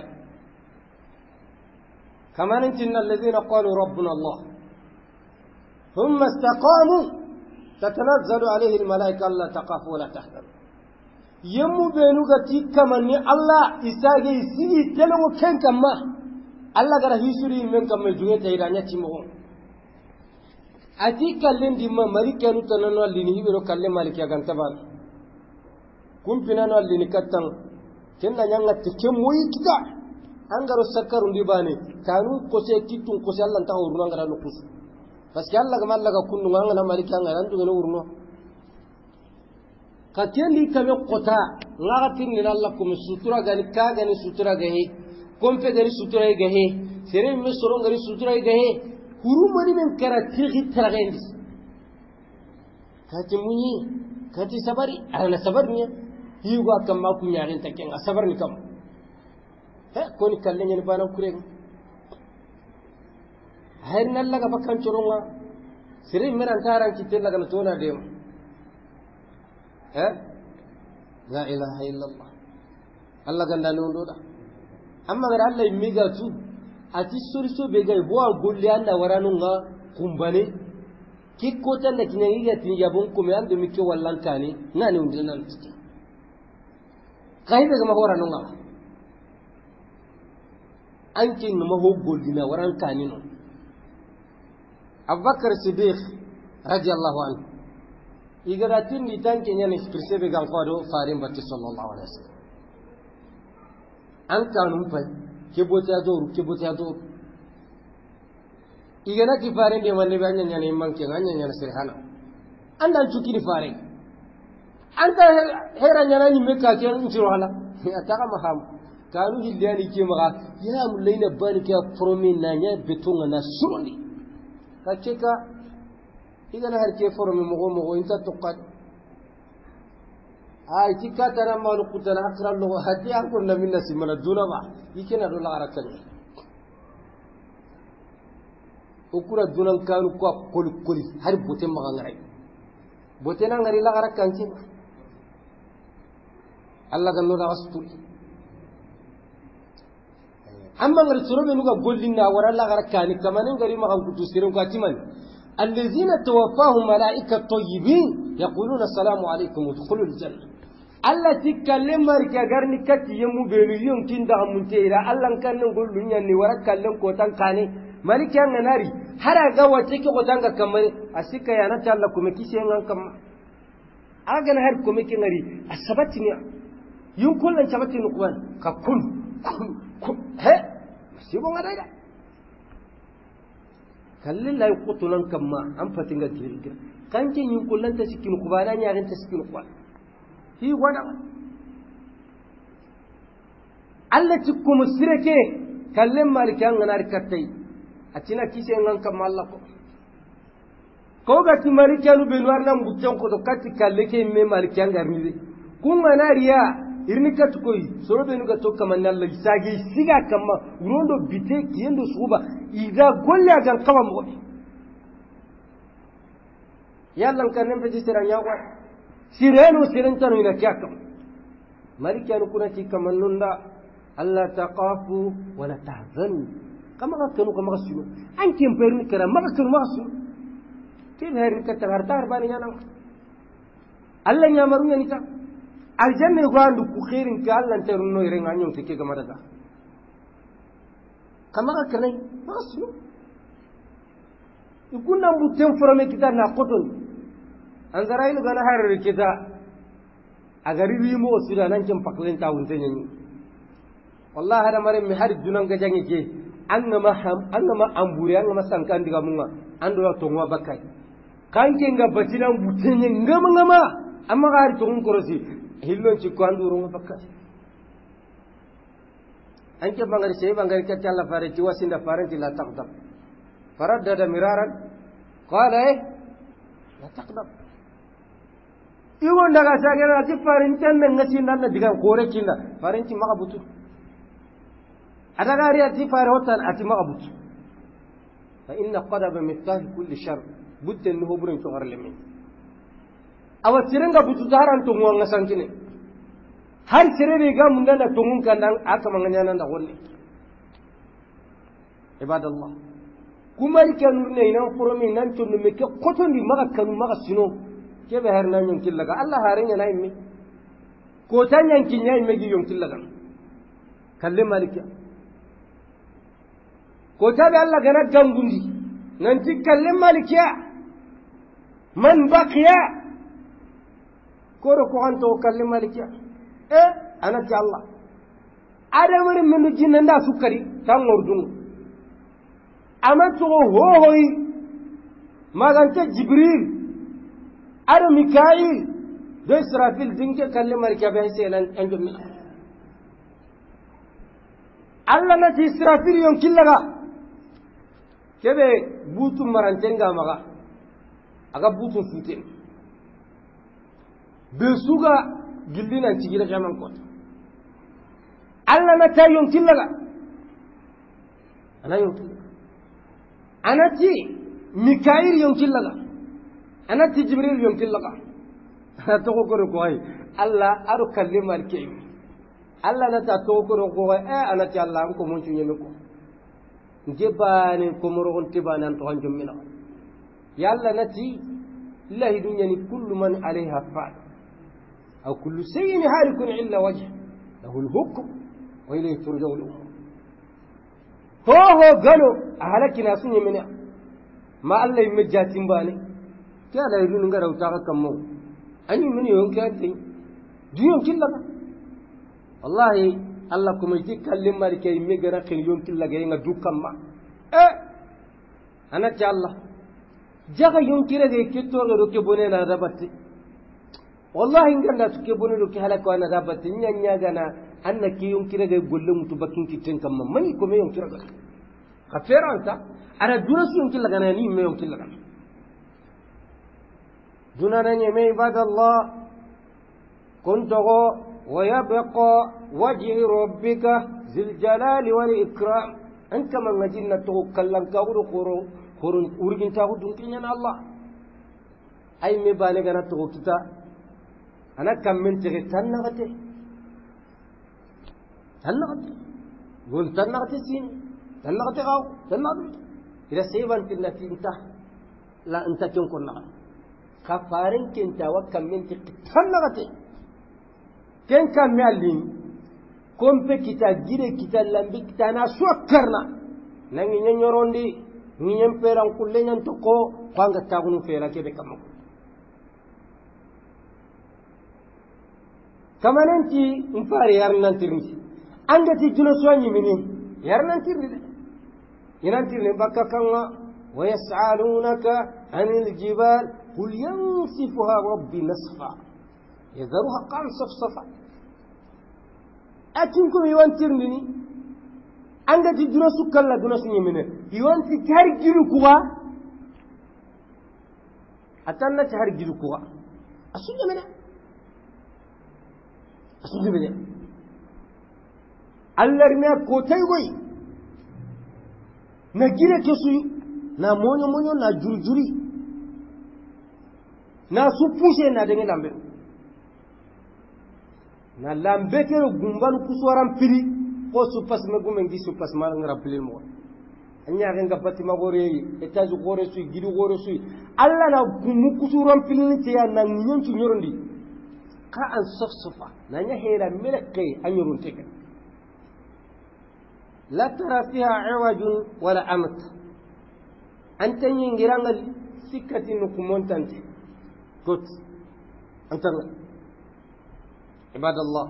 kaman inna alladhina qalu rabbuna Allah thumma istaqamu tatanazzalu alayhi almalaika alla taqafu wa la tahzanu yemu benu gati kamanni Allah isage isigi telo ken kamma Allah gara hisuri men kamma junge tayra timo ati kallen dimma marikanu tanano allini hibero kalle maliki aganta ban kumpinano allini kattan kenna nyanga tike moyi kita angaro sakaru ndibane kanu kose kitun kose Allah ta uruna ngara no kus parce que Allah gamalla ga kunnu ngana maliki ngara ndu ngene urno katendi kame kota ngara tinni Allah kum sutura gani ka gani sutura gahe kompe gani sutura gahe sere me soro ngari sutura gahe kuru mari men karatigi taragendi kati munyi kati sabari ana sabarnya hiwa kamma kunya ren taken sabar ni kam he koni kalle nyani bana kureng hayr nalla ga bakkan choronga sire meran taran kitte laga na tona dem he la ilaha illallah Allah ganda no ndoda amma gara Allah miga tu ati suriso be gay bo golle anda waranunga kumbane kikko tan da kinyangi ga tin yabon ko me ando mikke wallan kani nani undil nan titi kai daga mahora nunga anki no maho goldina waran kani no Abubakar Siddiq radiyallahu anhu igara tin ni tan kenya ne kirse be gan kwado farin batti sallallahu alaihi wasallam an kanun fa kebota doru kebota doru igana ki fare de manne ba nyanya ne manke nganya nyana sirhana andan cuki ni fare anta hera nyana ni meka ke ntiro hala ya taka maham kanu hillani ke maga ya mulaina bani ka promi nanya betonga na suroni hakika igana har ke promi mogo mogo inta toqat ay tikata na malu kutana akra lo hadi an kun na minna simana dunaba ikena do la arakan ukura dunan kanu ko kol kol har bote ma ngare bote na ngari la arakan ci Allah gallo da wastu amma ngari suro be nuga gollina wara la arakani kamane ngari ma kan kutu sirin ko atiman allazina tawaffahum malaikatu tayyibin yaquluna assalamu alaykum udkhulul janna Allah tikkalle marke garni katti yemu belu yum tinda munte ira Allah kan nan gollu nyanni wara kallen ko tan kane malike an nari hara ga wace ki ko tanga kamar asika yana ta Allah kuma kishe ngan kam aga na har kuma ki ngari asabati ne yun kullan sabati ne kuwan ka kun he sibo ngada da kallin la yuqtulan kamma an fatinga tirga kan kin yun kullan ta sikin kubana nya ran ta sikin kuwan hi wada Allah tikkum sirake kallin malikan nganar kattai atina kise ngan kam Allah ko ko gati malikanu be warna mbuccan ko to katti kalle ke me malikan garni kun manariya irni kat koy soro be nuga to kaman Allah sagi siga kamma urondo bite kiyendo suba iga golla gan kama mo yallan kanen be jisiran yawa sirenu siren tanu ina kyakam malikanu kuna ti kaman nunda alla taqafu wala tahzanu kama ka kanu kama sunu an kin perni kara maka kanu maka sunu ke hari ka tagar tar bani yana Allah ya marunya ni ta aljanna go andu ku khairin ka Allah terno ire nganyo tike ga madaga kamaka kanai maslu ikunna mutem forame kita na qoton anzarailu gana harir kita agari rimo sida nan kin paklen ta wunte nyi wallahi hada mare mi har dunan ga jangi ke annama ham annama amburi annama sankan diga munga ando to ngwa bakai kanke nga batina butenye ngama ngama amma gari to ngorosi hillon ci ko anduru ngwa bakai anke bangari sey bangari ka talla fare ci wasinda fare ci la taqdab faraddada miraran qala eh la taqdab iwon daga sagera ci farin tan ngati nan diga kore kinda farin ci maka butu adagari ati fare hotan ati maka butu fa inna qadaba miftah kulli shar budde no burin to garle min awa tirenga butu daran to ngonga sankine har tirebe ga mun da to mun kan aka manganya nan da golle ibadallah kuma rike nurne ina foromi nan to no meke kotondi maka kanu maka sino kebe har nan yon killaga Allah harin yana immi ko tan yankin yayi megi yon killaga kalle malika ko tabe Allah gana gangundi nan ti kalle malikiya man baqiya koro ko anto kalle malikiya eh anati Allah adamar min jinnan da sukari tan ngordun amato ho hoyi maganta jibril ada mikail da israfil dinke kalle malikiya be selan anjo mi Allah na ti israfil yon killaga kebe butu marantenga maga aga butu futen be suga gillina cigira jaman ko Allah na ta yon killaga ana yon anati mikail yon killaga anati jibril yon killaga to ko ko ay Allah aru kallimar kay Allah na ta to ko ko ay anati Allah ko mun tunyeme ko jebani ko morogon tibanan to hanjum mina yalla nati lillahi dunyani kullu man alayha fa'al aw kullu shay'in halikun illa wajh lahu al-hukm wa ilayhi turja'u al-umur ho ho galo ahalakina sunye mina ma Allah yimme jatin bane kya da yidun ngara utaka kammo anyi mini yon kyanti duyon killaka wallahi Allah kuma ji kallin marke me gara khil yon killaga nga dukkan ma eh anati Allah jaga yon kirage kitto ga roke bone na rabatti wallahi nganda suke bone roke halaka na rabatti nyanya gana annaki yon kirage golle mutu bakin kitin kam mai ko me yon kiraga khaferanta ara durasu yon killaga na ni me yon killaga dunana nyeme ibadallah kuntago ويبقى وجه ربك ذي الجلال والإكرام أنت من نجينا توكلن كورو كورو كورو أورجين تاخد دنيا الله أي مبالغ أنا توكتا أنا كم من تغي تنغتي تنغتي قول تنغتي سين تنغتي غاو تنغتي إذا سيبان كنا تنتا لا أنت تنكر نغت كفارين كنتا وكم من تغي تنغتي ken kan mialin kompe kita gire kita lambi kita na sokkarna nangi nyanyorondi nyem peran kulle nyan to ko kwanga tagunu fera kebe kamako kamananti impare yarnan tirni angati juno soñi mini yarnan tirni yanan tirni bakka kanga wa yas'alunaka anil jibal qul yansifuha rabbi nasfa يذرها قام صفصفا أتنكم يوانترني عند تدرس سكلا دون سنيمنا يوانت تهرجل كوا أتنا تهرجل كوا أسود منا أسود منا الله رمى كوتاي وي نجيله كسوي نا مونيو مونيو نا جوري جوري نا سوبوشي نا دنگه lambe na lambe kero gumbalu kuswaram piri ko supas megume ngi supas mal ngara pilil mo anya nga fatima gore etaju gore su gidu gore su alla na gumu kusuram pilil ti ya na nyon ci nyorondi ka an safsafa nanya hera meleke anyurun teke la tara fiha iwajun wala amat anta nyingirangal sikati nukumontante gut antanga ibadallah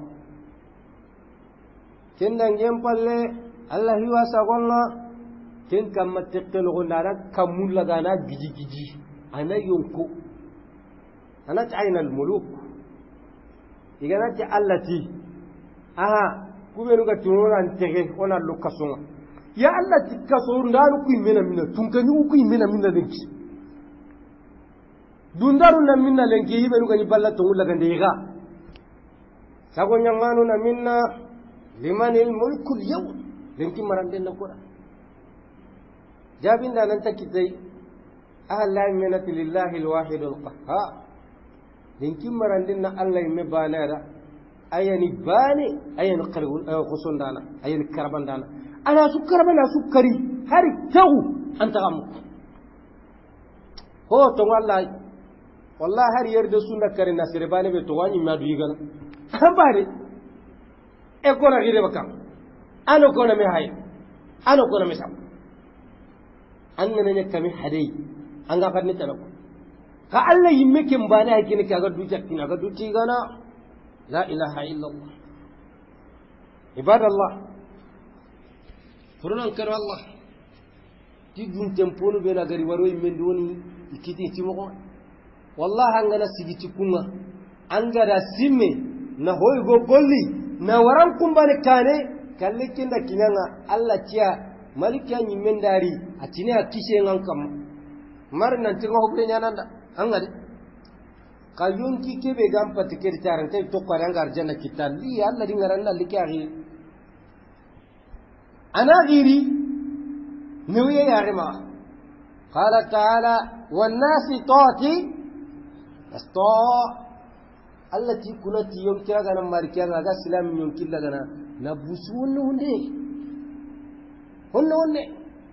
kenda ngem palle allah hiwa sagonga ken kamma tekkelo gondara kamulla gana giji giji ana yonko ana ta'ayna al muluk igana ta allati aha kubenu ga tunora antege ona lokasonga ya allah tikkaso ndaru ku imena mina tunkani ku imena mina lenki dundaru na minna lenki ibenu ga ni balla tongulla ga ndega sago nyanganu na minna liman al mulku al yawm lenki marande na kura jabinda nan takitai ahla minati lillahi al wahid al qahhar lenki marande na allah me banara ayani bane ayani qargun khusundana ayani karabandana ana su karabana su kari har tawu anta gamu ho to wallahi wallahi har yerde sunna kare nasire bane be to wani madu yigana ambare e kona gire bakam ano kona me hay ano kona me sam annana ne kami hadai an ga fadni talako ka Allah yimme kin bane hakini kaga duja kina ga duti gana la ilaha illa allah ibadallah furunan karo allah tidun temponu be na gari waro yimme ndoni ikiti timoko wallahi angana sigiti kunga angara simme na hoy go golli na waran kumbane kane kalle kinda kinanga Allah tiya malika nyimen dari atine akishe ngan kam mar nan tigo hobre nyananda angade kayun ki kebe gam patikeri taran tay to ko rangar janna kitan li Allah di ngaran Allah likari ana giri niwiye yarima qala ta'ala wan nasi tati asto allati kunati yom kira gana markiya ga islam yom killa gana na busu wonne wonde wonne wonne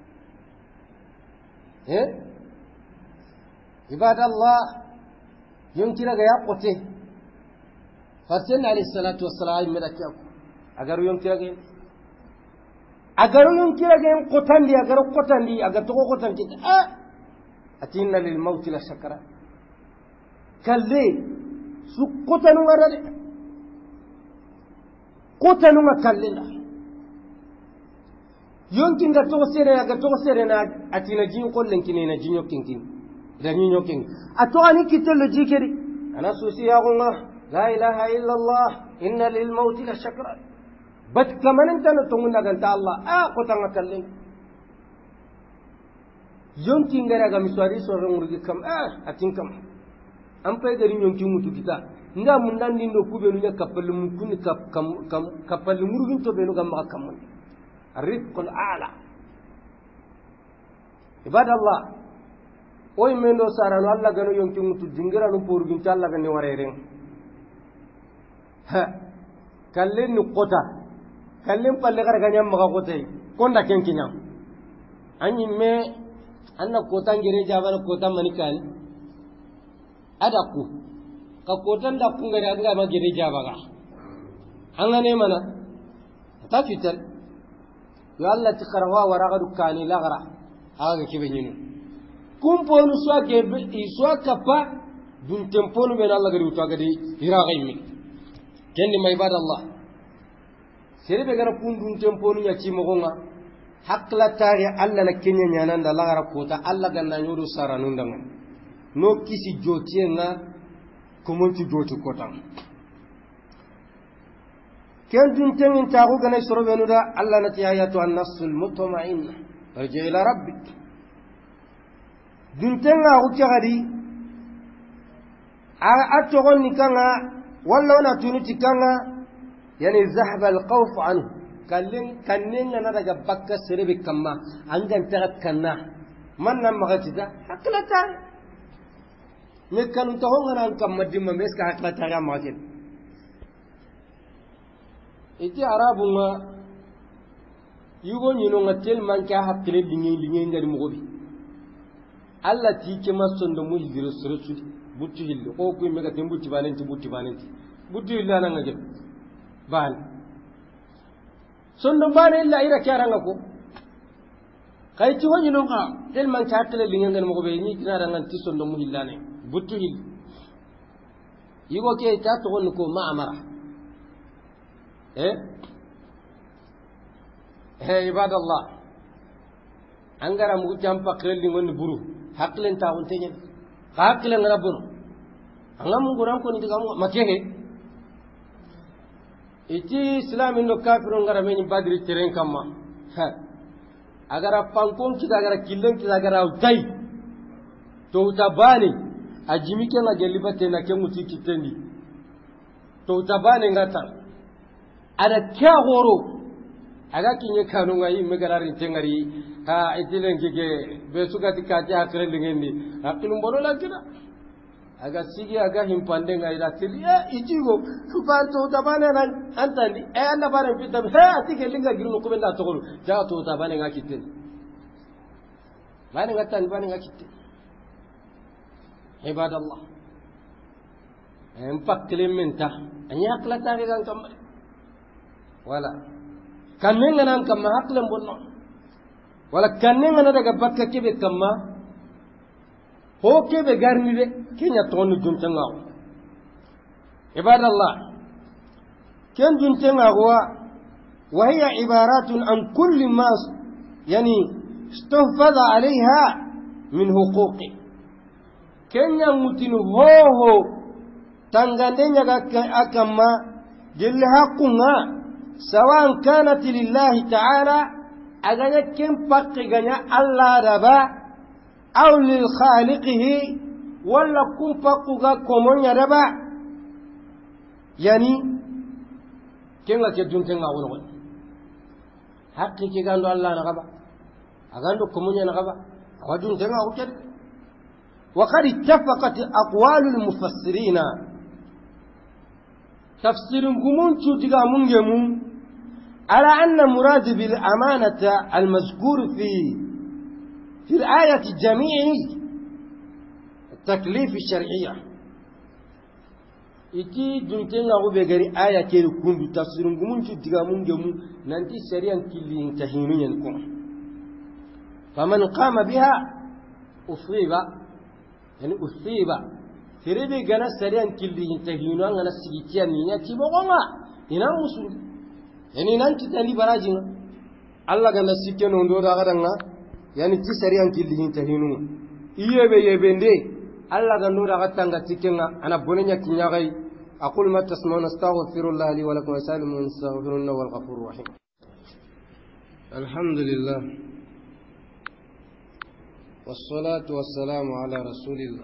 eh ibadallah yom kira ga yakote fatin alayhi salatu wassalam medaka agaru yom kira ga agaru yom kira ga qotandi agaru qotandi aga to qotandi ah atinna lil maut la shakara kalle su kotanu ngarade kotanu ngakallenda yonkin ga to sere ga to sere na atina jin kollen kine na jinyo kinkin da jinyo kin ato ani kitelo jikeri ana susi ya gonga la ilaha illa allah inna lil maut la shakra bat kamanin tan to mun daga ta allah a kotanga kallen yonkin ga ga miswari so rungurgi kam ah atin kam an fay gari nyonki mutu kita nga mun nan dindo kube nu nya kapal mun kun kap kam kapal murugin to benu gam makam rizqul a'la ibadallah oy mendo sarano Allah gano yonki mutu dingira no porugin ta Allah ganne wareren ha kallen ni kota kallen palle gar ganyam maka kotai konda kenkinyam anyi me anna kota ngere jabana kota manikal adaku ka kotan da kun gari an ga ma gire jabaga an ga ne mana ta fitar yo Allah ti kharwa waraga dukani lagara aga kibe nyinu kum ponu so ke bi so kapa dun temponu be Allah gari utaga di hiraga yimi kenni may bad Allah sere be gara kun dun temponu nya ci mo gonga hakla tari Allah na kenya nyana nda lagara kota Allah ganna nyodo saranu ndanga no kisi jotienga kumonti joti kotan ken dun temin tagu gana soro benuda Allah nati ayatu an-nafsul mutma'inna arji ila rabbik dun tenga ku tagadi a atogon nikanga walla wana tunuti kanga yani zahaba al-khawf anhu kallin kannenga na daga bakka serebe kamma angan tarat kanna man nan magatida haklata me kanu to ngana kam madimma meska hakla tara makin iti arabu ma yugo nyino ngatel man ka hakle lingi lingi ngari mugobi Allah ti ke mason do mu hijiro surutu butti hillo ko ku mega tembuti banenti butti banenti buddu illa nan ngajib ban sondo bane illa ira kyaranga ko kay ci woni non ha del man taatale li ngeen mo ko be ni dina rangan ti sondo mu hillane buttu hil yigo ke ta to won ko ma amara eh eh ibadallah angara mu jampa krelli ngoni buru haklen ta on tenyen haklen ngara buru angam nguram ko ni diga makenge iti islamin no kafiru ngara meni badri teren kamma ha agara pankon kita agara killen kita agara utai to utabani ajimi ke na gelibate na ke muti kitendi to utabani ngata ada kya horo aga kinye kanu ngai megararin tengari ha itilen kike besuka tikati akre lingendi akilum bono la kida aga sigi aga himpande ngai da tili e ijigo kubanto utabani nan antandi e anda bare fitta he atike linga giru ko benda to golu ja to utabani ngakiten bani ngatan bani ngakiten ibadallah empak klementa anya klata kan kam wala kannenga nan kamma haklen bonno wala kannenga na daga bakka kebe kamma ho kebe garni de kenya tonu juntanga ibadallah ken juntanga wa wa hiya ibaratun an kulli ma yani istahfaza alaiha min huquqi kenya mutinu ho ho tangandenya akamma gelle haqqunga سواء كانت لله تعالى أغنى كم فق غنى الله ربا أو للخالقه ولا كم فق كمون ربا يعني كم لا تدون تنغا ونغل حقي كغاندو الله نغبا أغاندو كمون نغبا ودون تنغا وكذا وقد اتفقت أقوال المفسرين تفسير كمون تشوتيغا مونغمون على أن مراد بالأمانة المذكور في في الآية جميع التكليف الشرعية إتي دنتنا غبي آية كي يكون تفسير كمون تشوتيغا مونغمون ننتي سريان كلي ينتهينون كم فمن قام بها أصيب يعني أصيب فريبي غنا سريان كلي ينتهينون غنا سيتيان نيا تيبوغا إنا مسلم yani nan ti tali barajin Allah ga nasike no ndo da gadanga yani ti sariyan kilin tahinu iyebe yebende Allah ga ndo da gatanga tikenga ana bonenya kinyagai aqul ma tasmauna astaghfirullah li wa lakum wa salimu astaghfirullah wal ghafurur rahim alhamdulillah wassalatu wassalamu ala rasulillah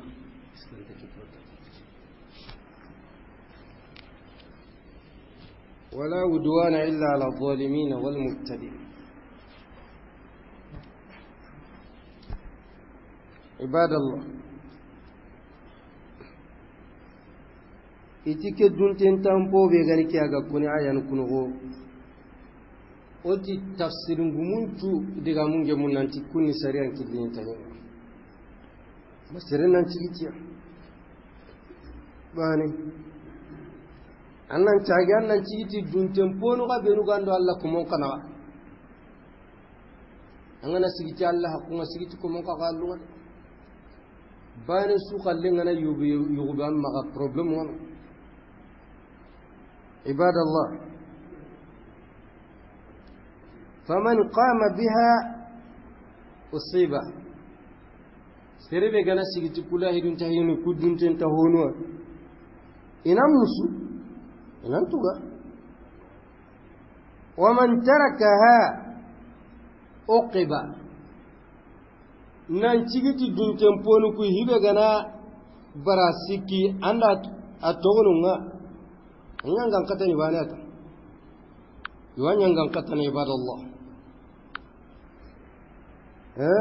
ولا عدوان إلا على الظالمين والمبتدئين عباد الله itike dunten tampo be gani kiaga kuni ayan kunugo oti tafsir ngumuntu diga munge munanti kuni sariyan kidin tani masirin nan cikiya bani annan caagi annan ciiti dunten ponu ga benu gando Allah kumon kana angana sigiti Allah hakunga sigiti kumon ka gallu bani su khalle ngana yubu yubu amma ga problem won ibadallah faman qama biha usiba serebe gana sigiti kula hidun tahinu kudunten tahonu inam musu inantuga waman tarakaha uqiba nan cigiti dunten ponu ku hibe gana barasiki anda atogonunga nyangan katani banata yuanyangan katani ibadallah eh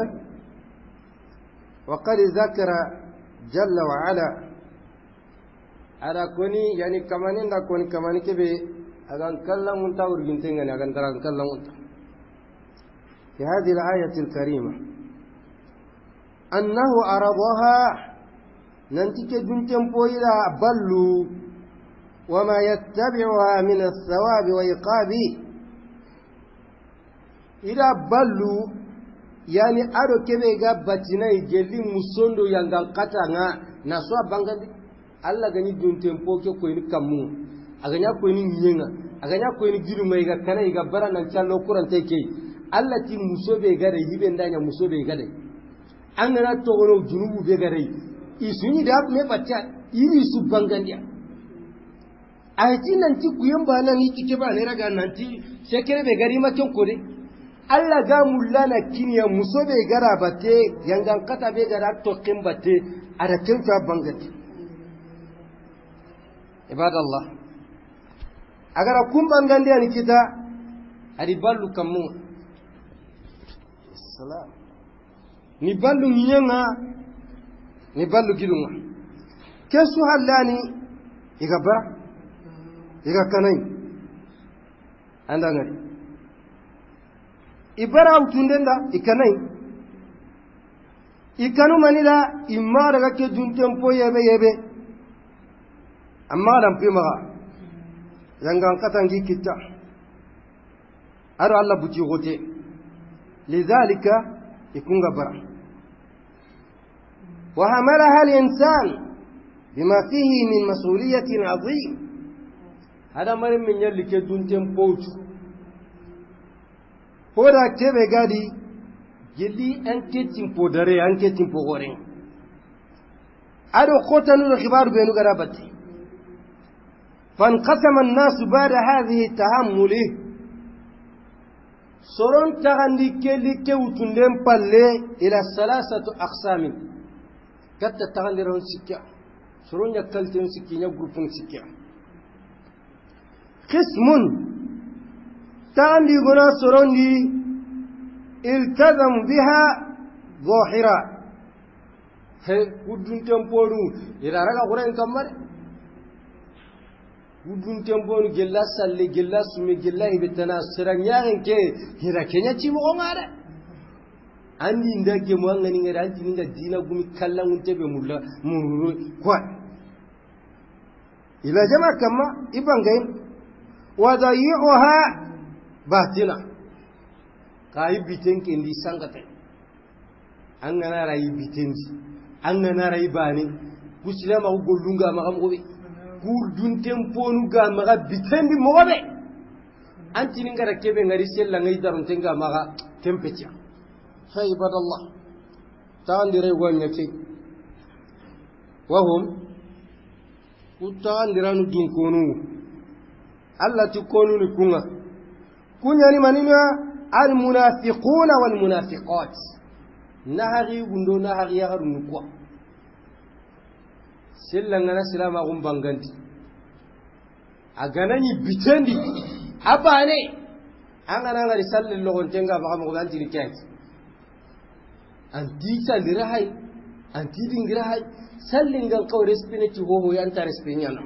وقد ذكر جل وعلا ada koni yani kamani nda koni kamani kebe agan kallam unta urgintengani agan taran kallam unta في هذه الآية الكريمة أنه أرضها ننتك دنتم بويلا بلو وما يتبعها من الثواب وإيقاب إذا بلوا يعني أدو كبه غابتنا يجلي مسوندو ينغان قطعنا نسوا بانغاندي Allah gani dun tempo ke ko ni kamu aganya ko ni nyenga aganya ko ni gidu mai ga kana ga bara nan callo kuran te ke Allah ti musobe ga da hibe ndanya musobe ga dai an na to gono junubu be ga dai isuni da me batta ini su bangandiya ai ti nan ti kuyen ba nan yi kike ba ne raga nan ti sekere be gari ma ken ko dai Allah ga mullana kiniya musobe gara bate yangan kata be gara to kin bate ada ken ta bangati ibadallah agara kumban ni kita adi ballu kamu salam ni ballu nyenga ni ballu gilunga kesu halani iga bara iga kanai anda ngari ibara utundenda ikanai ikanu manila imma daga ke duntempo yebe yebe amma dan fi maga zangan katangi kitta aro Allah buci gote lidhalika ikunga bara wa hamalaha al-insan bima fihi min mas'uliyatin 'azim hada marin min yalli ke dunten poutu poda kebe gadi gilli enketin podare enketin pogore ado khotanu khibaru benu garabati فانقسم الناس بعد هذه التحمل سرون تغندي كلي كوتون دم بالله الى ثلاثه اقسام كتا تغندي رون سكيا سرون يكلتن سكيا غروبن سكيا قسم تغندي غنا سرون دي التزم بها ظاهرا هي ودون تمبورو يرا رغا غورن كمر udun temponu gella salle gella sumi gella ibetana siranyaren ke hira kenya ci mo ngara andi ndake mo ngani ngara anti ninga dina gumi kallan untebe mulla mururu kwa ila jama kama ibangai wadayi'uha batina kai bitenke ndi sangate an ngana rayi bitenji an ngana rayi bani kusilama ugollunga magam gobe gurdun temponu ga maga bitendi mobe anti ninga rakebe ngari sella ngai darun tenga maga tempecha hay badallah taandire wanyati wahum utaandiranu dun konu Allah ti konu ni kunga kunya ni manina al munafiquna wal munafiqat nahari gundo nahari yagarun kwa sella ngana silama gum banganti aganani bitendi abane angana ngari salle logon tenga ba mo ganti ni kati anti sallira hay anti dingira hay salle ngal ko respinati ho ho yanta respinyana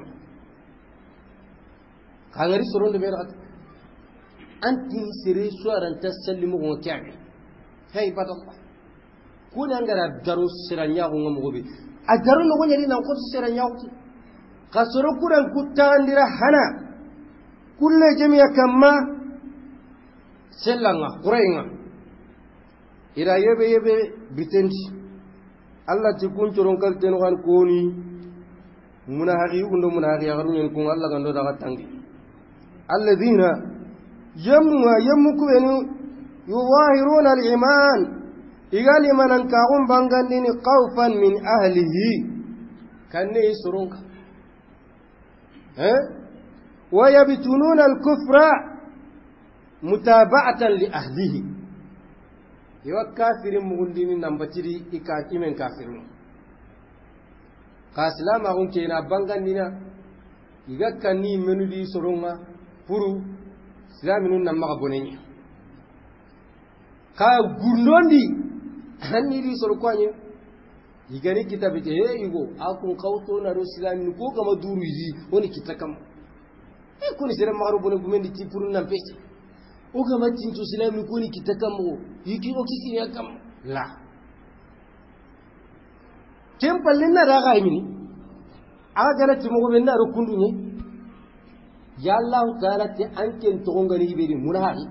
kangari soronde be rat anti sire suaran tasallimu ko kyabe hay badallah kuna ngara daru siranya ko ngomo be ajaru no nyari na ko sera nyawti kasoro kuran kutandira hana kulle jami'a kamma sellanga qurainga ira yebe yebe bitendi Allah ti kuncoron kalten wan koni munahari undo munahari garun kun Allah gando daga tangi alladhina yamma yamkunu yuwahiruna al-iman igali manan kaun bangandini qawfan min ahlihi kanne surunka eh wa yabtununa al-kufra mutaba'atan li ahlihi yawa kafirin mugundini nambatiri ikaki men kafirun kaslama gun keena bangandina igakkanni menudi surunga puru islaminun namma bonenya ka gurnondi hanni di sor kwanye igani kitabe te he igo akun kawto na ro islamin ko kama duru yi woni kitakam e kuni sere maru bone gumendi ti purun nan pesi o kama tinto islamin ko ni kitakam o yiki o kisi ya kam la kem pallin na raga imini aga gana timo go benna ro kundunye ya Allah ta'ala ti anken to ngani hibedi munahi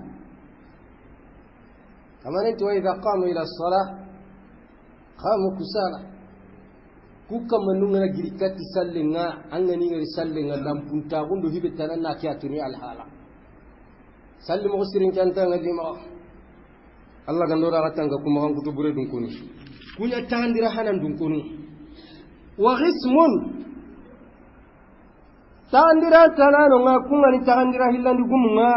kama ne to idha qamu ila as-salah qamu kusala kuka manunga girikati sallinga angani ngari sallinga lampunta gundo hibetana na kiyatuni alhala sallimu usirin kanta ngalima Allah gandora katanga kuma kan kutu bure dun kuni kunya tandira hanan dun kuni wa ghismun tandira tanano nga kunga ni tandira hillandi gumunga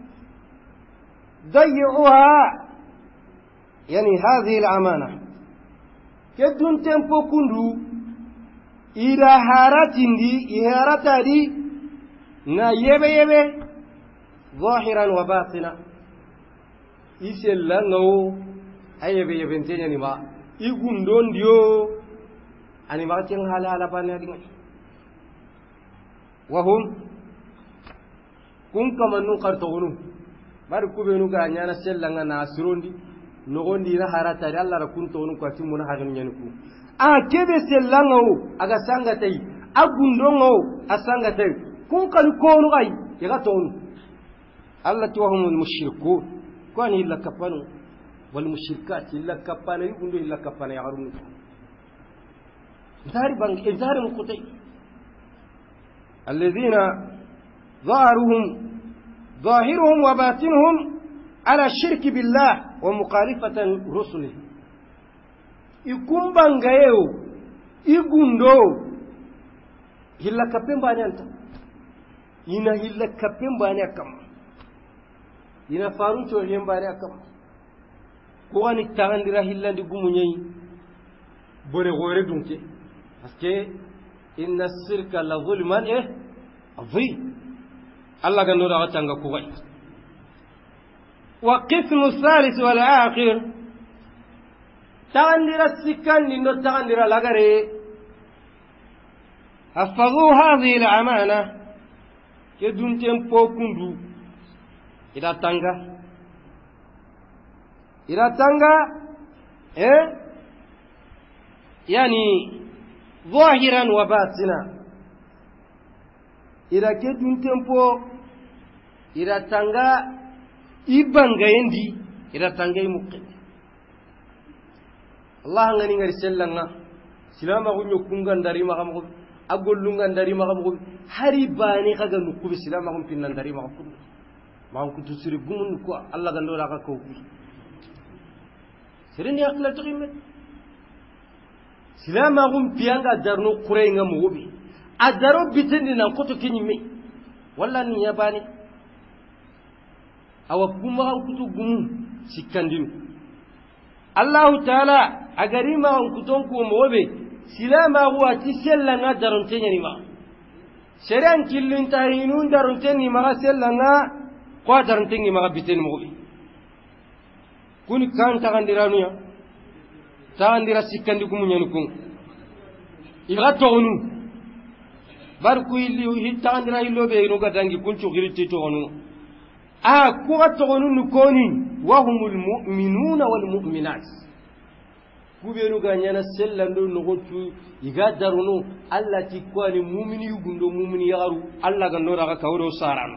dayyuha yani hadhihi al-amana kedun tempo kundu ila haratindi iharatadi na yebe yebe zahiran wa batina isellango ayebe yebe ntenya ni ma igundondio ani ma ken halala banadi wa hum kun kamannu qartogunu bari kubenu ga nyana sellanga na asirondi nogondi na harata da Allah ra kun tonu ko timuna hagin nyaniku a kebe sellango aga sangatai agundongo asangatai kun kan konu gai yaga tonu Allah tuwahumul mushrikun kwani illa kafanu wal mushrikat illa kafana yugundo illa kafana ya harun zari bang izari mukutai alladhina ظاهرهم ظاهرهم وباطنهم على الشرك بالله ومخالفة رسله يكون بانغايو يغوندو هلا كابين باني انت ينا هلا كابين باني كم ينا فارون تو هيم باني كم كواني تانديرا هلا دي غومني بوري غوري دونكي باسكو ان الشرك لظلما ايه عظيم الله كان نورا غتانغا كوغاي وقسم الثالث والآخر تغندر السكان لنو تغندر لغري حفظوا هذه الأمانة كدون تنبو كندو إلى تانغا إلى تانغا إيه يعني ظاهرا وباطنا إلى كدون تنبو إلى تانغا ibanga yendi ira tangay mukke Allah ngani ngari sellanga silama gunyo kunga ndari magam ko agollunga ndari magam ko hari bani kaga nukku silama gum pinnan ndari magam ko magam ko tusiri gumun ko Allah gando la ka ko sirini akla tugimet silama gum pianga darno kuray ngam wobi adaro bitindi nan ko to kinyime walla ni yabani awa kuma han kutu gumu sikandinu Allah Ta'ala agari ma han kuton ko mobe silama huwa ti sellanga daronte nyani ma seran killin tahinun daronte ni ma sellanga ko daronte ni ma biten mobe kun kan tagandiranu ya tagandira sikandi gumu nyani kun iga togonu bar ku illi tagandira illobe no gadangi kun chugiriti togonu ah kuga togonu nukoni wa humul mu'minuna wal mu'minat kubenu ganyana sellando nogotu iga daruno allati kwani mu'mini yugundo mu'mini yaru alla ga nora ga kawro saran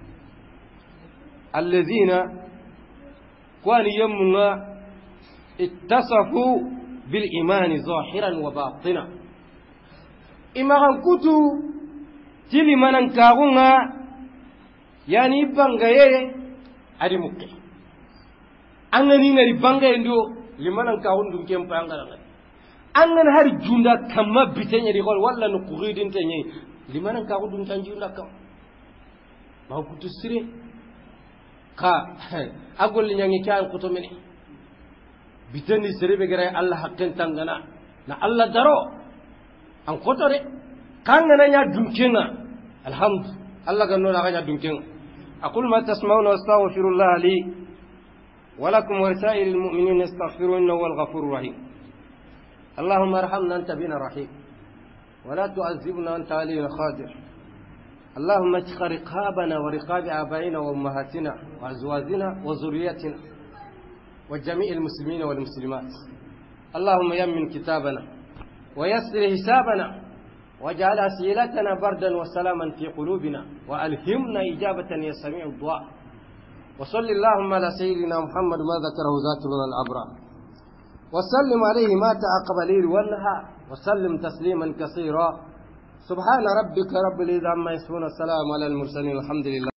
alladhina kwani yamunga ittasafu bil imani zahiran wa batina imagan kutu tili manan kagunga yani bangaye adi mukke angani ngari bangaye ndo limanan ka hundum kem pangala angan har junda kamma bitenya di gol walla no kuridin tenye limanan ka hundum tan junda kam ma ko tusire ka agol nyangi kan ko to meni biteni serebe gere Allah hakken tangana na Allah daro an ko to re kangana nya dunkenga alhamd Allah ganno na nya dunkenga أقول ما تسمعون واستغفر الله لي ولكم ولسائر المؤمنين استغفروا إنه هو الغفور الرحيم اللهم ارحمنا أنت بنا رحيم ولا تعذبنا أنت علينا قادر اللهم اشق رقابنا ورقاب آبائنا وأمهاتنا وأزواجنا وذريتنا وجميع المسلمين والمسلمات اللهم يمن كتابنا ويسر حسابنا واجعل أسئلتنا بردا وسلاما في قلوبنا وألهمنا إجابة يا سميع الدعاء. وصل اللهم على سيدنا محمد ما ذكره ذاكرنا الأبرار وسلم عليه ما تعقب الليل والنهار وسلم تسليما كثيرا. سبحان ربك رب العزة عما يصفون، السلام على المرسلين، الحمد لله.